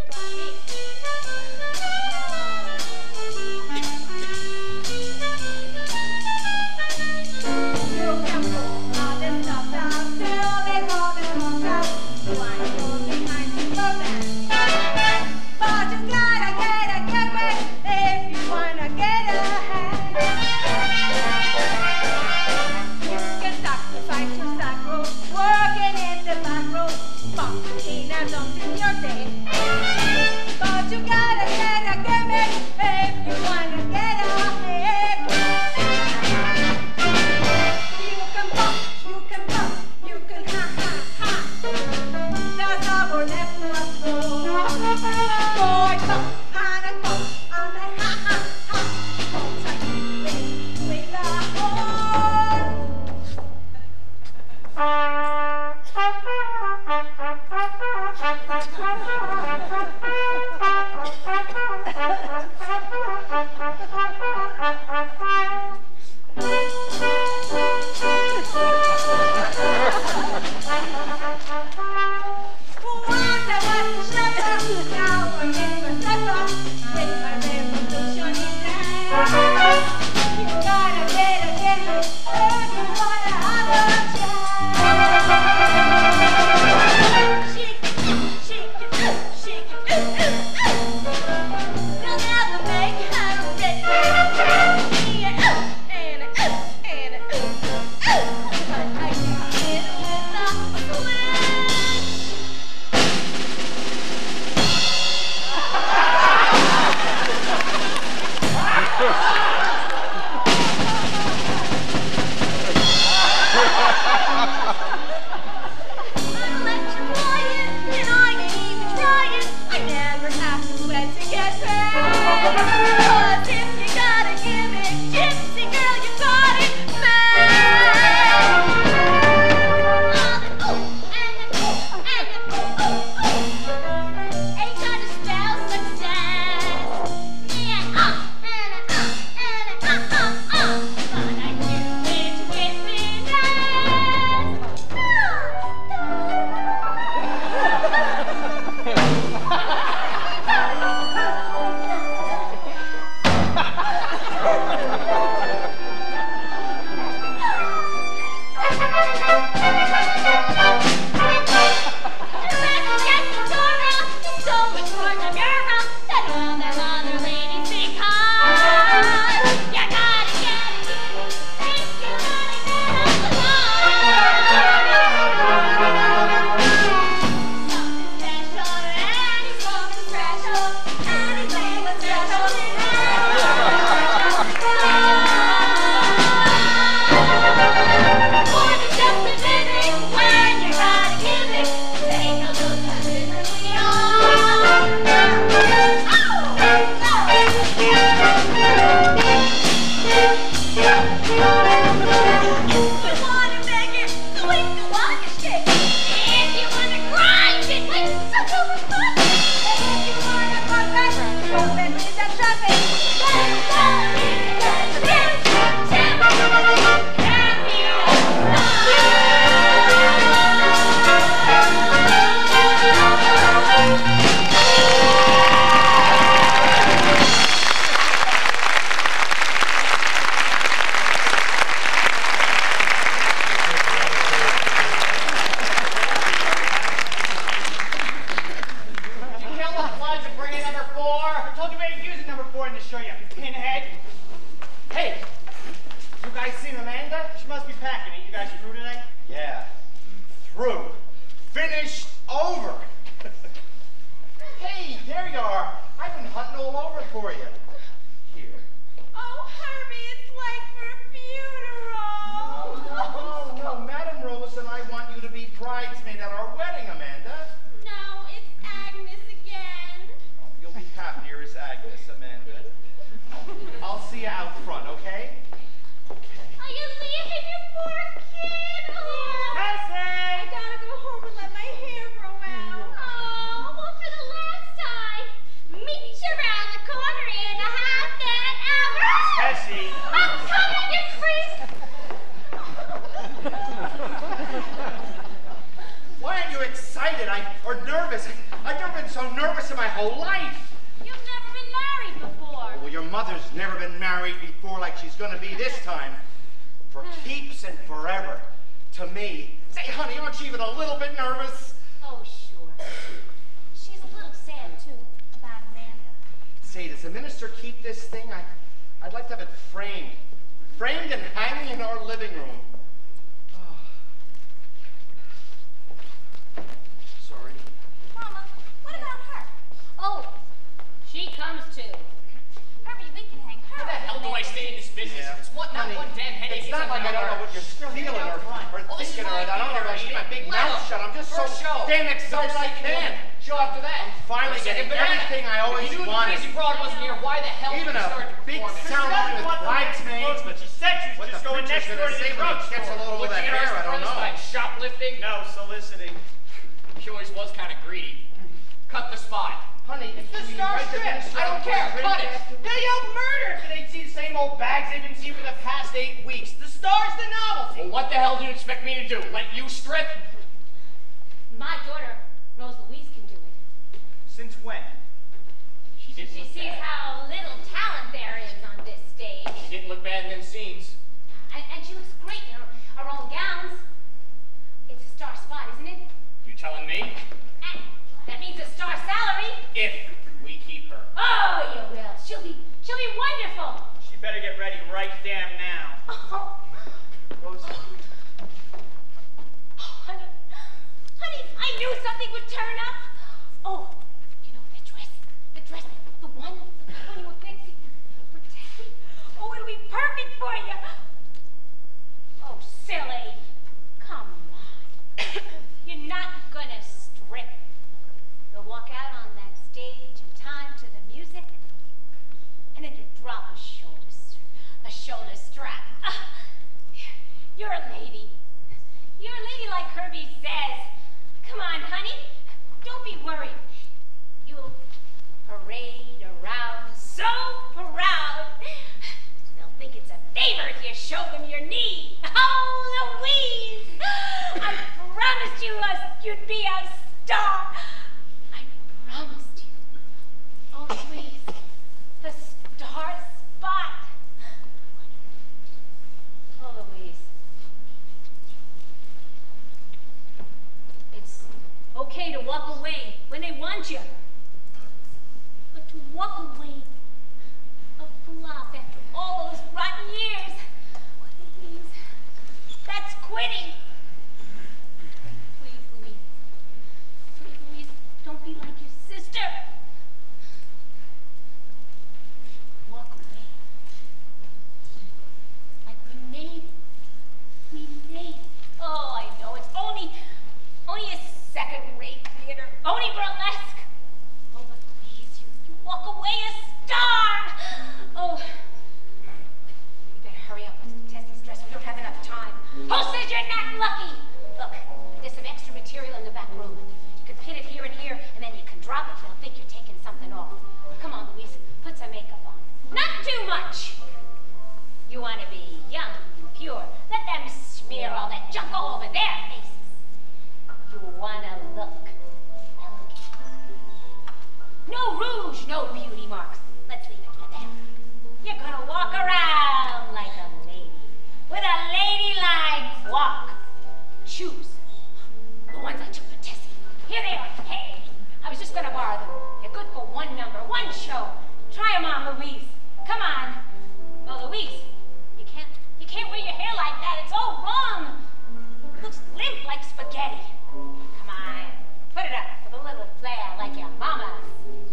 Speaker 10: You can pull all the stuff out till they all the stuff out. Why you're behind the curtain? But you gotta get away if you wanna get ahead. You can sacrifice your sacral, working in the back row, bumping and dumping your day. But you gotta get away if you wanna get ahead. You can pop, you can pop, you can ha ha ha. That's our left left roll. Boy pop, and I pop, and I ha ha ha. Hold tight, with the horn. Once I was a stripper, now I'm in a stripper, with my revolution in hand. You gotta get it, if you wanna have a chance. Shake it, shake it, shake it, you'll never make her rich. And
Speaker 1: okay?
Speaker 3: Are you leaving, you poor kid? Oh.
Speaker 7: Tessie!
Speaker 10: I gotta go home and let my hair grow out.
Speaker 3: Oh, well, for the last time, meet you around the corner in a half an hour.
Speaker 7: Tessie!
Speaker 3: I'm coming, you freak!
Speaker 1: Why aren't you excited or nervous? I've never been so nervous in my whole life.
Speaker 3: You've never been married before.
Speaker 1: Well, your mother's never been married before like she's going to be this time. For keeps and forever. To me. Say, honey, aren't you even a little bit nervous?
Speaker 3: Oh, sure. She's a little sad, too, about Amanda.
Speaker 1: Say, does the minister keep this thing? I'd like to have it framed. Framed and hanging in our living room. Oh. Sorry.
Speaker 3: Mama, what about her? Oh, she comes too. Hurry, we can hang her.
Speaker 8: How the hell do I stay in this business?
Speaker 1: Yeah.
Speaker 8: It's not
Speaker 1: Honey,
Speaker 8: one damn headache.
Speaker 1: It's not like I don't know what you're feeling or thinking or I don't know if I keep my big mouth shut. I'm just so damn excited I can.
Speaker 8: Show after that.
Speaker 1: I'm finally getting everything I always
Speaker 8: If you knew the
Speaker 1: wanted.
Speaker 8: crazy broad wasn't here, why the hell
Speaker 1: Even
Speaker 8: did you
Speaker 1: a
Speaker 8: start the
Speaker 1: big
Speaker 8: performance?
Speaker 1: ceremony with bridesmaids, but
Speaker 7: she said she
Speaker 1: what
Speaker 7: was just
Speaker 1: the
Speaker 7: going
Speaker 1: preacher's
Speaker 7: next door
Speaker 1: gonna
Speaker 7: to
Speaker 1: say
Speaker 7: the
Speaker 1: when he
Speaker 7: drugstore.
Speaker 1: gets a load of
Speaker 8: What'd
Speaker 1: that
Speaker 8: you get
Speaker 1: hair, I
Speaker 8: arrested for
Speaker 1: don't
Speaker 8: this
Speaker 1: know.
Speaker 8: time? Shoplifting?
Speaker 7: No, soliciting.
Speaker 8: She always was kind of greedy. Cut the spot.
Speaker 1: Honey,
Speaker 7: It's the Star Strip.
Speaker 8: I don't care. Cut it.
Speaker 7: They yell murder if they'd see the same old bags they've been seeing for the past 8 weeks. The Star's the novelty.
Speaker 8: Well, what the hell do you expect me to do? Let you strip?
Speaker 3: My daughter, Rose Louise, can do it.
Speaker 7: Since when?
Speaker 8: She didn't
Speaker 3: She
Speaker 8: look
Speaker 3: sees
Speaker 8: bad.
Speaker 3: how little talent there is on this stage.
Speaker 8: She didn't look bad in them scenes.
Speaker 3: And she looks great in her own gowns. It's a star spot, isn't it?
Speaker 8: You telling me?
Speaker 3: And that means a star salary.
Speaker 8: If we keep her.
Speaker 3: Oh, you will. She'll be wonderful.
Speaker 7: She better get ready right damn now.
Speaker 3: Oh,
Speaker 7: Rose.
Speaker 3: honey, I knew something would turn up. Oh, you know the dress, the one you were fixing for Tessie. Oh, it'll be perfect for you. Oh, silly. Come on. You're not gonna strip. You'll walk out on that stage in time to the music, and then you drop a shoulder strap. You're a lady. You're a lady like Kirby says. Come on, honey. Don't be worried. You'll parade around so proud. They'll think it's a favor if you show them your knee. Oh, Louise! I promised you you'd be a star. I promised you. Oh, Louise, the star spot. Oh, Louise. It's okay to walk away when they want you. But to walk away a flop after all those rotten years, Louise, that's quitting. Please, Louise. Please, Louise, don't be like your sister. Walk away. Like we made. Oh, I know, it's only a second-rate theater, only burlesque. Oh, but Louise, you walk away a star. Oh, you better hurry up with Tessie's dress. We don't have enough time. Who says you're not lucky? Look, there's some extra material in the back room. You can pin it here and here, and then you can drop it. They'll think you're taking something off. Come on, Louise, put some makeup on. Not too much. You want to be young and pure. Let them smear all that junk all over their faces. You want to look elegant. No rouge, no beauty marks. Let's leave it for them. You're going to walk around like a lady, with a ladylike walk. Shoes. The ones I took for Tessie. Here they are. Hey, I was just going to borrow them. They're good for one number, one show. Try them on, Louise. Come on. Oh, Louise, you can't wear your hair like that. It's all wrong. It looks limp like spaghetti. Come on, put it up with a little flair like your mama's.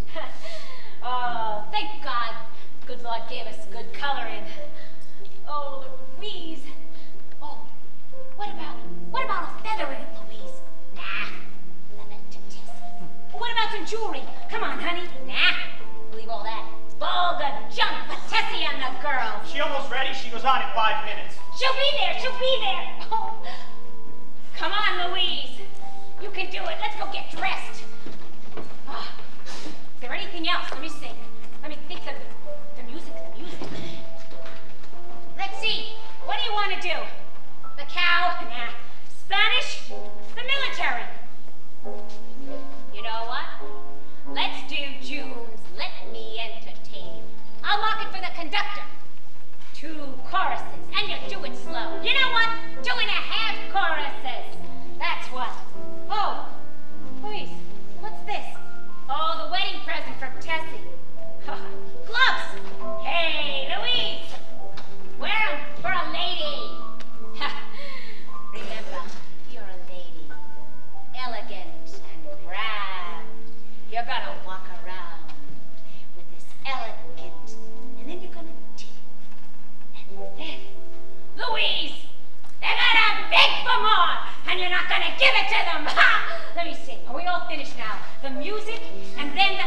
Speaker 3: Oh, thank God. Good Lord gave us good coloring. Oh, Louise. Oh, what about a feather in it, Louise? Nah, leave it to Tessie. What about some jewelry? Come on, honey. Nah, leave all that. vulgar junk for Tessie and the girls.
Speaker 7: She almost ready? She goes on in 5 minutes.
Speaker 3: She'll be there. She'll be there. Oh. Come on, Louise. You can do it. Let's go get dressed. Oh. Is there anything else? Let me think. Let me think. The music. Let's see. What do you want to do? The cow? Nah. Spanish? The military? You know what? Let's do June's Let Me Entertain You. I'll mark it for the conductor. 2 choruses, and you do it slow. You know what? 2.5 choruses. That's what. Oh, please, what's this? Oh, the wedding present from Tessie. Gloves. Hey, Louise. Wear them for a lady. Remember, you're a lady. Elegant and grand. You're gonna walk around with this elegant, and then you're gonna tip. And then, Louise, they're gonna beg for more, and you're not gonna give it to them. Ha! Let me see. Are we all finished now? The music, and then the...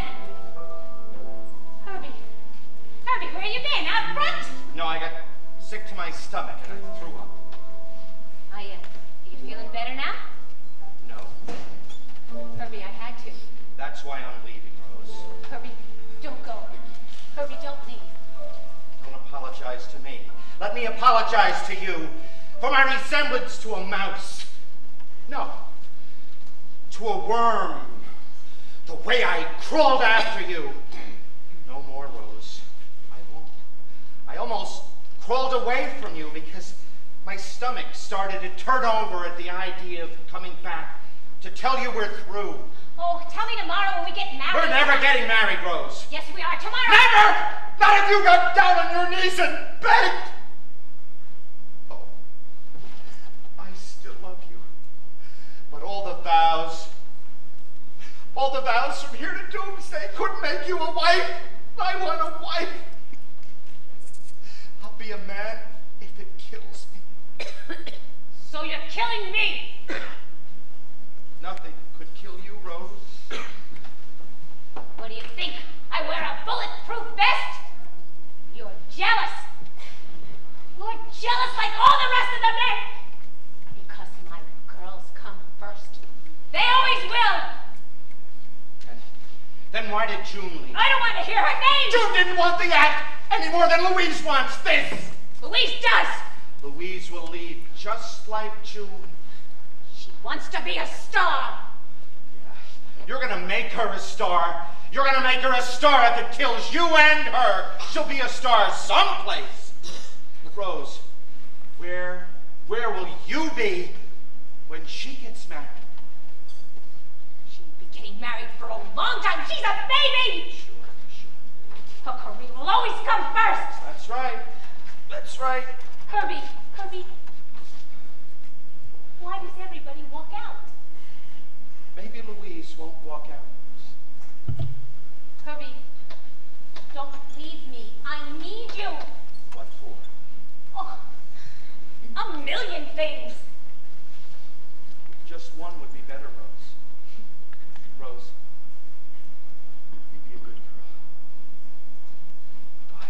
Speaker 3: Herbie, where you been? Out front?
Speaker 1: No, I got sick to my stomach and I threw up.
Speaker 3: Are you feeling better now?
Speaker 1: No.
Speaker 3: Herbie, I had to.
Speaker 1: That's why I'm leaving, Rose.
Speaker 3: Herbie, don't go. Herbie, don't leave.
Speaker 1: Don't apologize to me. Let me apologize to you for my resemblance to a mouse. No, to a worm. The way I crawled after you. No more, Rose. I won't. I almost crawled away from you because my stomach started to turn over at the idea of coming back to tell you we're through.
Speaker 3: Oh, tell me tomorrow when we get married.
Speaker 1: We're never getting married, Rose.
Speaker 3: Yes, we are. Tomorrow.
Speaker 1: Never! Not if you got down on your knees and begged! Oh, I still love you. But all the vows from here to doomsday couldn't make you a wife. I want a wife. I'll be a man if it kills me.
Speaker 3: So you're killing me.
Speaker 1: Nothing could kill you, Rose.
Speaker 3: What do you think? I wear a bulletproof vest? You're jealous. You're jealous like all the rest of the men. Because my girls come first. They always will.
Speaker 1: Then why did June leave?
Speaker 3: I don't want to hear her name.
Speaker 1: June didn't want the act any more than Louise wants this.
Speaker 3: Louise does.
Speaker 1: Louise will leave just like June.
Speaker 3: She wants to be a star.
Speaker 1: Yeah. You're gonna make her a star. You're gonna make her a star if it kills you and her. She'll be a star someplace. But Rose, where will you be when she gets married?
Speaker 3: She'll be getting married for a long time. She's a baby. Sure. Her career will always come first.
Speaker 1: That's right. That's right.
Speaker 3: Herbie, why does everybody walk out?
Speaker 1: Maybe Louise won't walk out.
Speaker 3: Herbie, don't leave me. I need you.
Speaker 1: What for?
Speaker 3: Oh, a million things.
Speaker 1: Just one would be better, Rose. Rose, you be a good girl. Bye.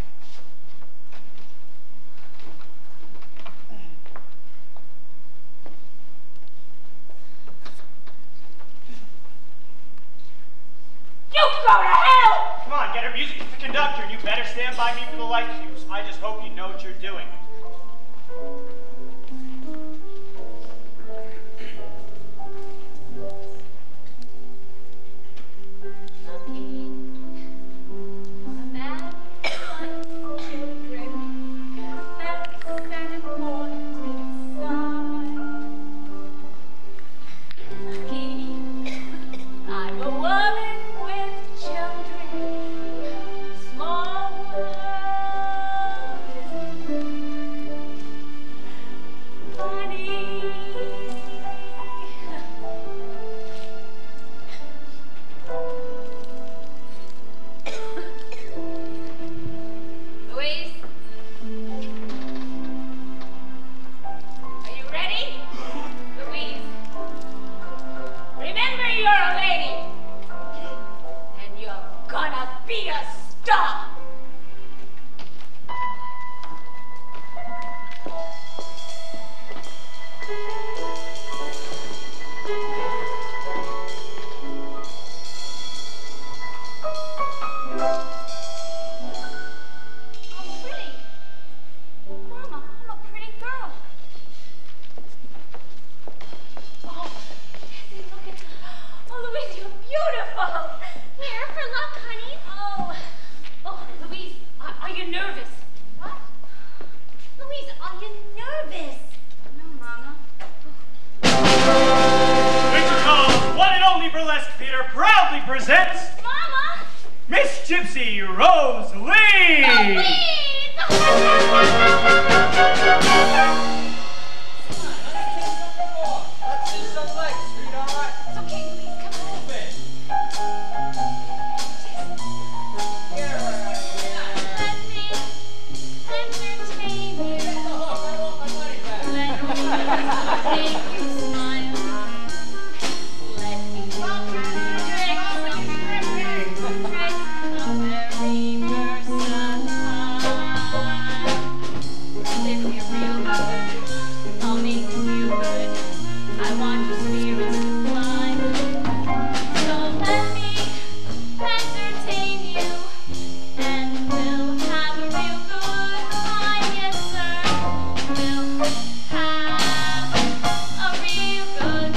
Speaker 3: You go to hell!
Speaker 7: Come on, get her music to the conductor, and you better stand by me for the light cues. I just hope you know what you're doing.
Speaker 11: Gypsy Rosalie!
Speaker 2: Let's see some legs, sweetheart.
Speaker 3: It's okay, Louise. Come on.
Speaker 2: Move it. Here.
Speaker 3: Let me entertain you.
Speaker 2: I want my money back.
Speaker 3: Let me make you smile. Let me trick some tricks of every versatile. And if you're real good, I'll make you feel good. I want your spirits to fly. So let me entertain you, and we'll have a real good time. Yes, sir. We'll have a real good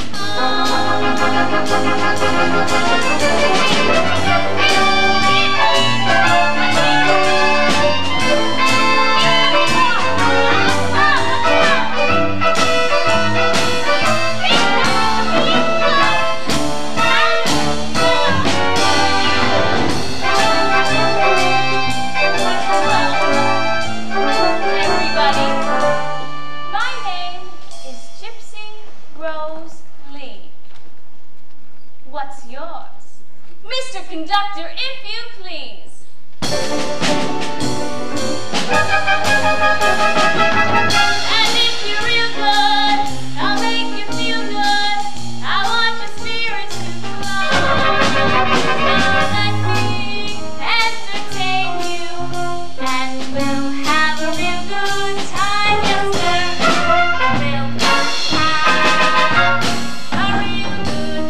Speaker 3: Everybody, my name is Gypsy Rose Lee. What's yours? Mr. Conductor, if you please. And if you're real good, I'll make you feel good. I want your spirits to fly. Now let me entertain you, and we'll have a real good time. Yes, sir. We'll have a real good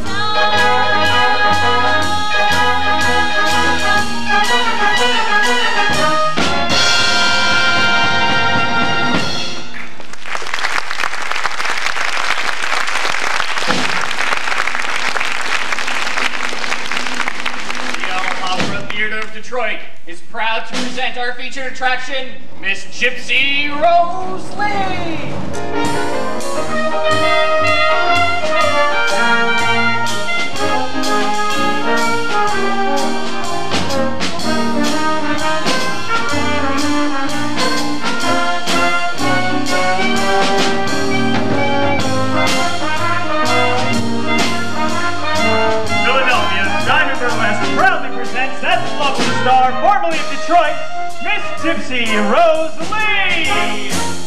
Speaker 8: The Opera Theater of Detroit is proud to present our featured attraction, Miss Gypsy Rosalie!
Speaker 11: Philadelphia Diamond Burlesque proudly presents that lovely star, formerly of Detroit, Miss Gypsy Rosalie!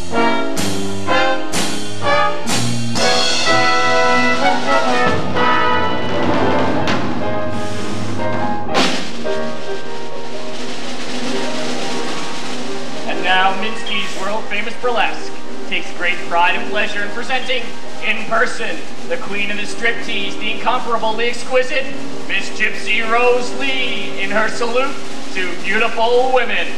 Speaker 8: And now Minsky's world-famous burlesque takes great pride and pleasure in presenting, in person, the queen of the striptease, the incomparably exquisite Miss Gypsy Rosalie, in her salute to beautiful women.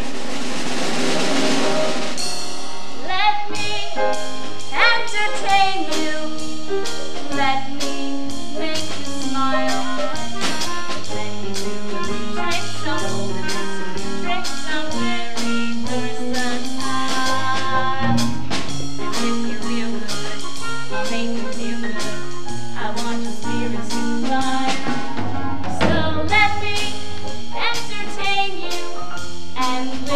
Speaker 3: Let me entertain you. Let me make you smile. Let me do tricks of old tricks of very versatile. And if you're real good, I'll make you feel good. I want your spirits to fly. So let me entertain you, and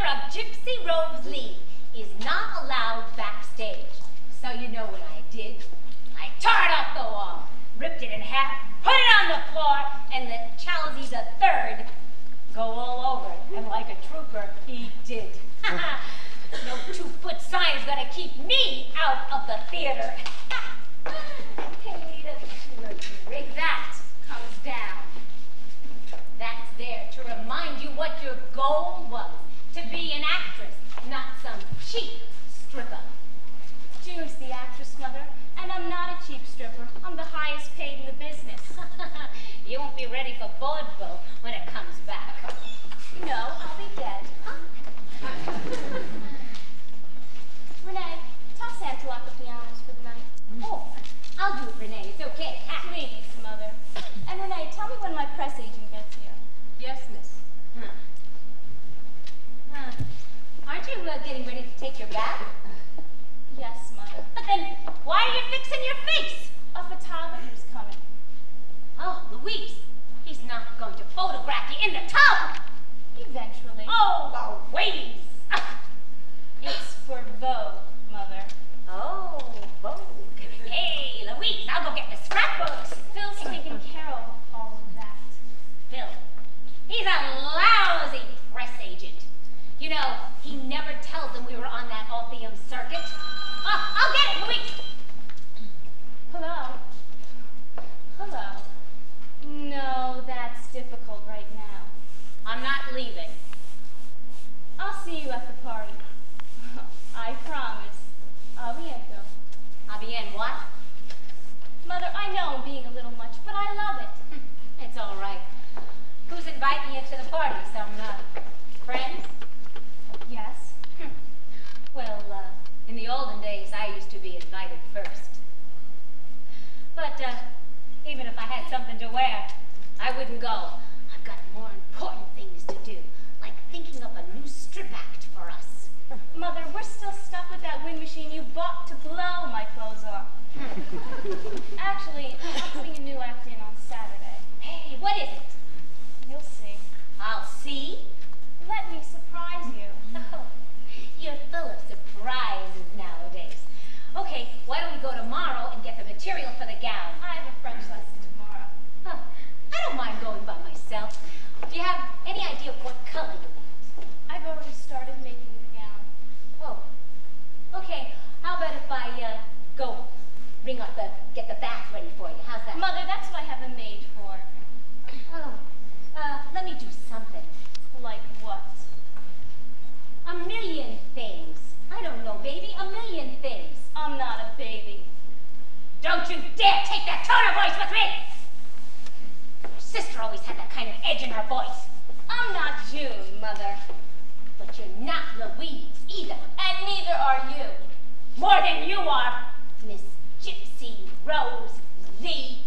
Speaker 3: of Gypsy Rose Lee is not allowed backstage. So you know what I did? I tore it off the wall, ripped it in half, put it on the floor, and let Chelsea the Third go all over it. And like a trooper, he did. No 2-foot sign's gonna keep me out of the theater. Hey, that comes down. That's there to remind you what your goal was, to be an actress, not some cheap stripper.
Speaker 4: June's the actress, Mother, and I'm not a cheap stripper. I'm the highest paid in the business.
Speaker 3: You won't be ready for vaudeville when it comes back.
Speaker 4: No, I'll be dead. Renee, tell Sam to lock the pianos for the night.
Speaker 3: Oh, I'll do it, Renee. It's okay.
Speaker 4: Please, Mother. And Renee, tell me when my press agent gets here.
Speaker 9: Yes, miss.
Speaker 3: Aren't you getting ready to take your bath?
Speaker 4: Yes, Mother.
Speaker 3: But then, why are you fixing your face?
Speaker 4: A photographer's coming.
Speaker 3: Oh, Louise, he's not going to photograph you in the tub.
Speaker 4: Eventually.
Speaker 3: Oh, Louise.
Speaker 4: It's for Vogue, Mother.
Speaker 3: Oh, Vogue. Hey, Louise, I'll go get the scrapbooks.
Speaker 4: Phil's taking care of all of that.
Speaker 3: Phil, he's a lousy press agent. You know, he never tells them we were on that Orpheum circuit. Oh, I'll get it, Louise.
Speaker 4: Hello? Hello? No, that's difficult right now.
Speaker 3: I'm not leaving.
Speaker 4: I'll see you at the party. I promise. Aviento.
Speaker 3: Bien, what?
Speaker 4: Mother, I know I'm being a little much, but I love it.
Speaker 3: It's all right. Who's inviting you to the party? Some friends?
Speaker 4: Yes.
Speaker 3: Well, in the olden days, I used to be invited first. But even if I had something to wear, I wouldn't go. I've got more important things to do, like thinking up a new strip act for us.
Speaker 4: Mother, we're still stuck with that wind machine you bought to blow my clothes off. Actually, I'm putting a new act in on Saturday.
Speaker 3: Hey, what is it?
Speaker 4: You'll see.
Speaker 3: I'll see.
Speaker 4: Let me surprise you.
Speaker 3: Oh, you're full of surprises nowadays. Okay, why don't we go tomorrow and get the material for the gown?
Speaker 4: I have a French lesson tomorrow.
Speaker 3: Huh. I don't mind going by myself. Do you have any idea of what color you want?
Speaker 4: I've already started making the gown.
Speaker 3: Oh, okay. How about if I go get the bath ready for you? How's that?
Speaker 4: Mother, that's what I have a maid for.
Speaker 3: Oh, let me do something.
Speaker 4: Like what?
Speaker 3: A million things. I don't know, baby. A million things.
Speaker 4: I'm not a baby.
Speaker 3: Don't you dare take that tone of voice with me! Your sister always had that kind of edge in her voice.
Speaker 4: I'm not June, Mother.
Speaker 3: But you're not Louise either.
Speaker 4: And neither are you.
Speaker 3: More than you are, Miss Gypsy Rose Lee.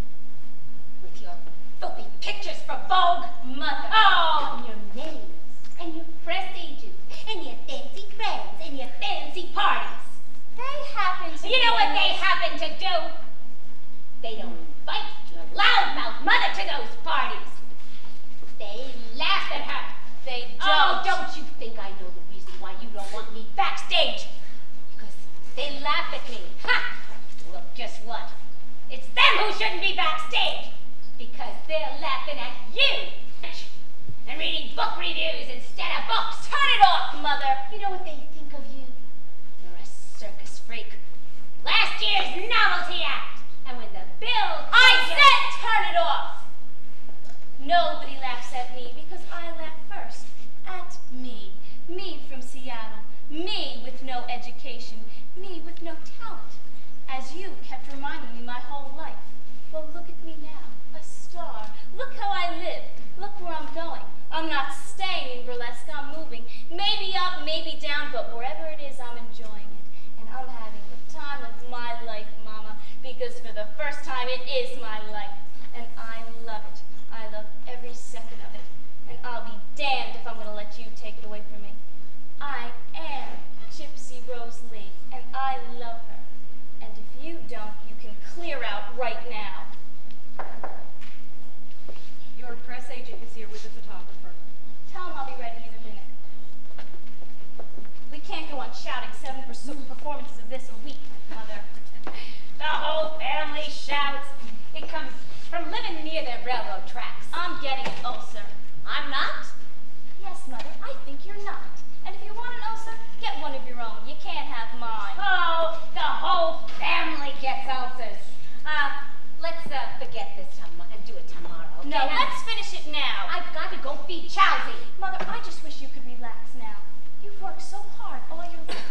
Speaker 3: With your filthy pictures for Vogue.
Speaker 4: Mother.
Speaker 3: Oh, and your maids, and your press agents, and your fancy friends, and your fancy parties.
Speaker 4: They happen to
Speaker 3: You know what they happen to do? They don't invite your loudmouth mother to those parties. They laugh at her.
Speaker 4: They don't.
Speaker 3: Oh, don't you think I know the reason why you don't want me backstage? Because they laugh at me. Ha! Look, just what? It's them who shouldn't be backstage. Because they're laughing at you. And reading book reviews instead of books.
Speaker 4: Turn it off, Mother.
Speaker 3: You know what they think of you? You're a circus freak. Last year's novelty act. And when the bill...
Speaker 4: I said turn it off. Nobody laughs at me because I laugh first. At me. Me from Seattle. Me with no education. Me with no talent. As you kept reminding me my whole life. Well, look at me now. A star. Look how I live. Look where I'm going. I'm not staying in burlesque. I'm moving. Maybe up, maybe down, but wherever it is, I'm enjoying it. And I'm having the time of my life, Mama, because for the first time, it is my life. And I love it. I love every second of it. And I'll be damned if I'm going to let you take it away from me. I am Gypsy Rose Lee, and I love her. And if you don't, you can clear out right now.
Speaker 9: Your press agent is here with the photographer.
Speaker 4: Tell him I'll be ready in a minute.
Speaker 3: shouting 7 performances of this a week, Mother. The whole family shouts. It comes from living near the railroad tracks. I'm getting an ulcer. I'm not? Yes, Mother, I think you're not. And if you want an ulcer, get one of your own. You can't have mine. Oh, the whole family gets ulcers. Let's forget this and do it tomorrow. Okay? No, let's finish it now. I've got to go feed Chowsy. Mother, I just wish you could relax now. You've worked so hard all your life.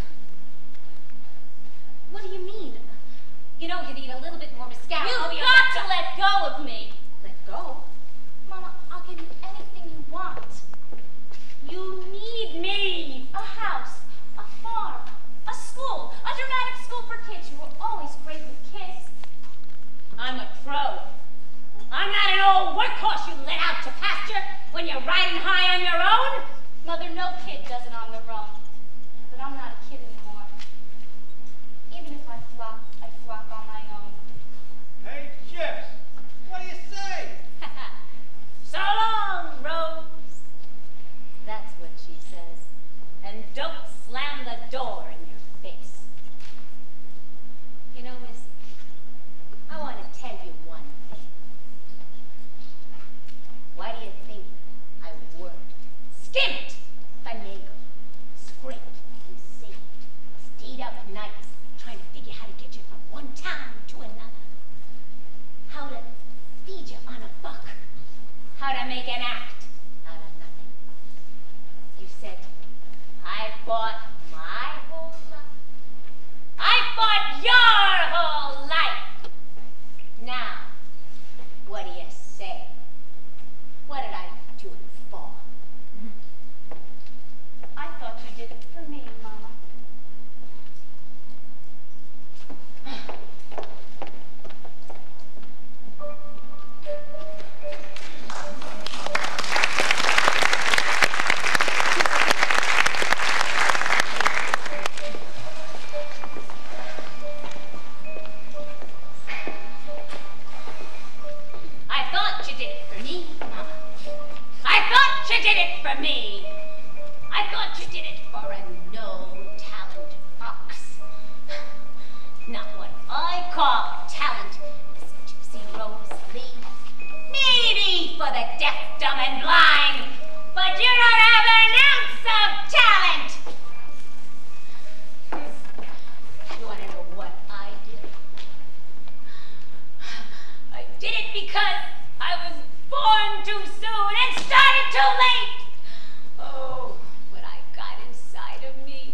Speaker 3: What do you mean? You know, you need a little bit more mascara. You've got to let go of me. Let go? Mama, I'll give you anything you want. You need me. A house, a farm, a school, a dramatic school for kids. You were always great with kids. I'm a pro. I'm not an old workhorse you let out to pasture when you're riding high on your own. Mother, no kid does it on their own. But I'm not a kid anymore. Even if I flop on my own.
Speaker 7: Hey, Gyps, what do you say?
Speaker 3: So long, Rose. That's what she says. And don't slam the door in your face. You know, Missy, I want to tell you one thing. Why do you think I worked, skimped, finagled, scraped, and saved, stayed up nights trying to figure how to get you from one town to another, how to feed you on a buck, how to make an act out of nothing? You said, I fought my whole life. I fought your whole life. Now, what do you say? What did I do it for? I thought you did it for me, Mama. I thought you did it for me, Mama. I thought you did it for me. I thought you did it for a no-talent ox. Not what I call talent, Miss Gypsy Rose Lee. Maybe for the deaf, dumb, and blind, but you don't have an ounce of talent. You want to know what I did? I did it because I was born too soon and started too late. Oh, what I got inside of me.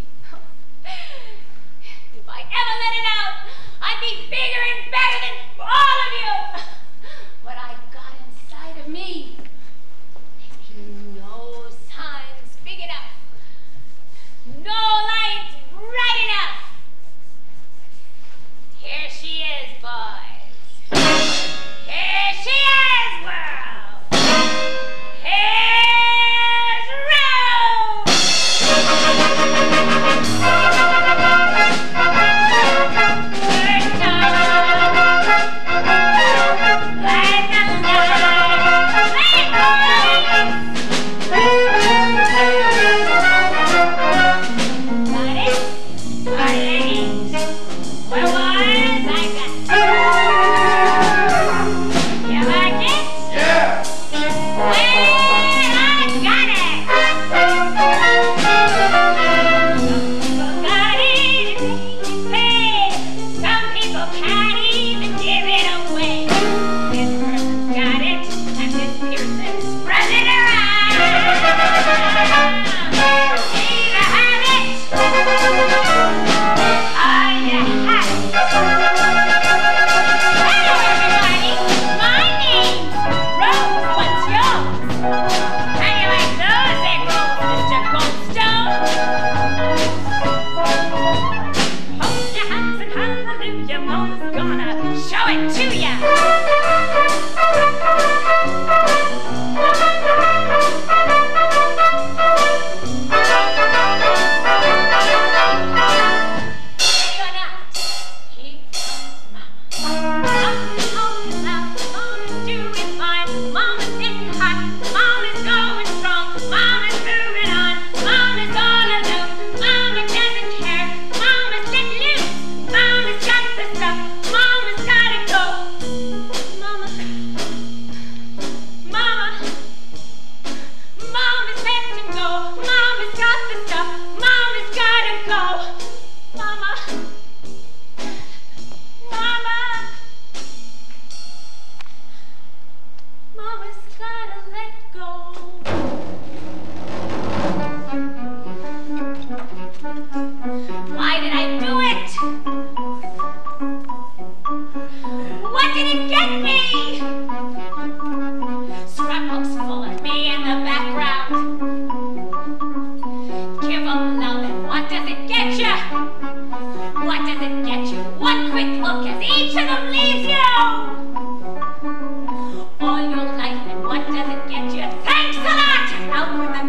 Speaker 3: If I ever let it out, I'd be bigger and better than all of you. What I got inside of me, maybe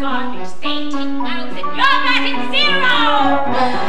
Speaker 3: garbage. Say 10,000, you're batting zero!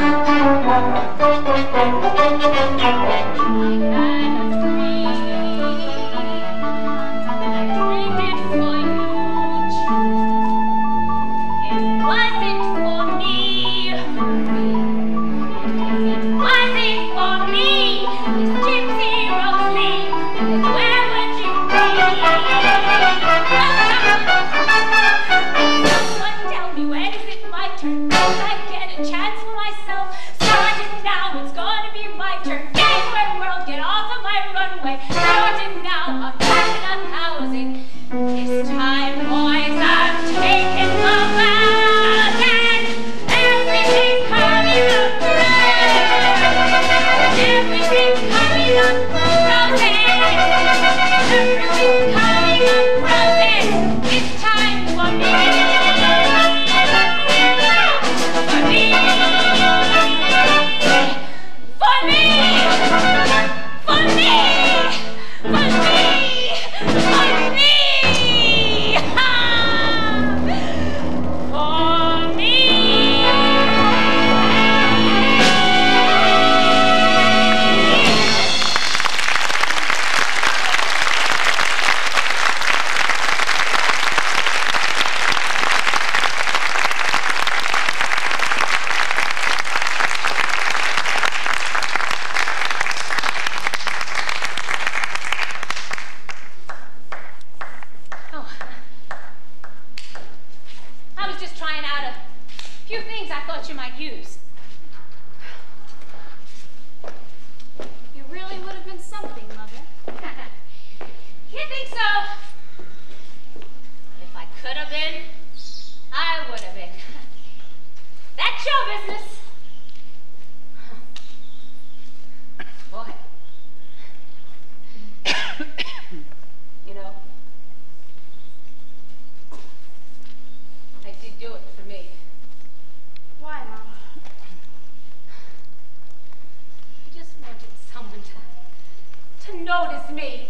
Speaker 4: Notice me.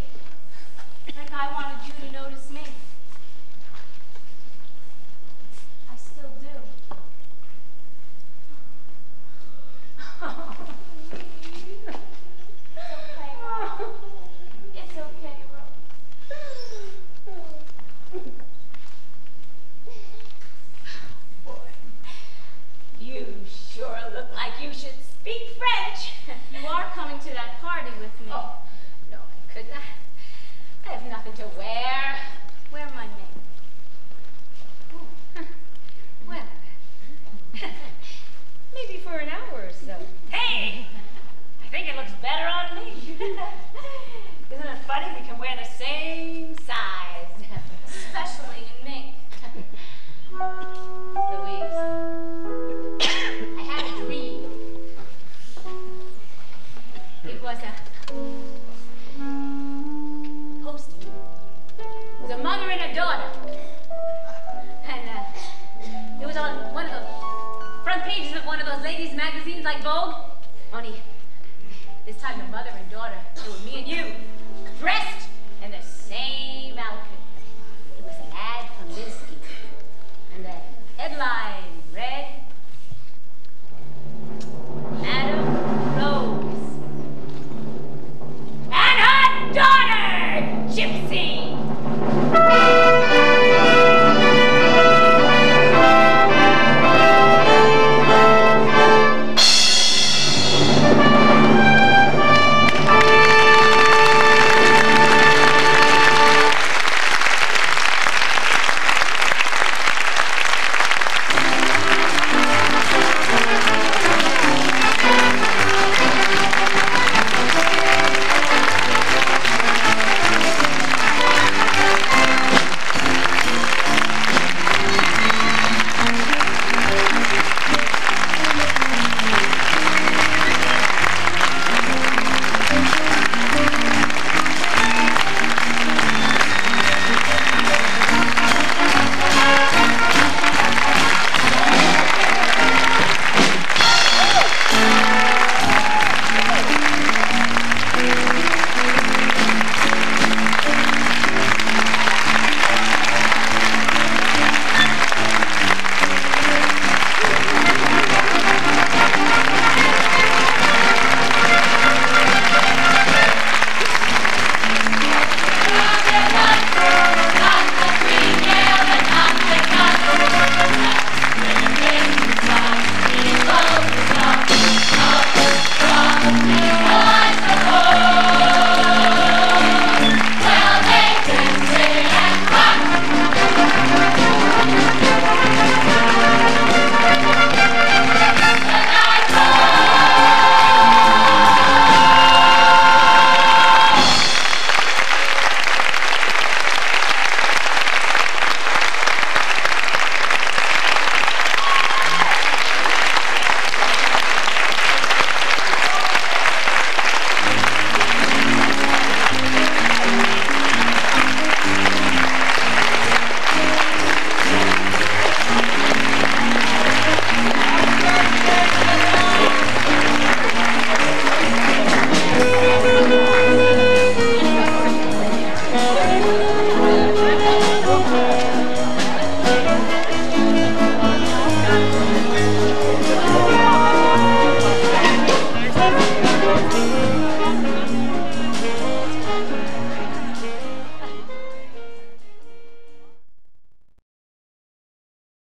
Speaker 4: Like I wanted you to notice me. I still do. It's okay, Mom. It's okay, Rose.
Speaker 3: Boy, you sure look like you should speak French.
Speaker 4: You are coming to that party with me.
Speaker 3: Oh. Could not. I have nothing to wear.
Speaker 4: Wear my name.
Speaker 3: Well, maybe for an hour or so. Hey! I think it looks better on me. Isn't it funny we can wear the same size?
Speaker 4: Especially in mink.
Speaker 3: Louise, I had a dream. It was a mother and a daughter, and it was on one of the front pages of one of those ladies' magazines like Vogue. Only this time the mother and daughter, it was me and you, dressed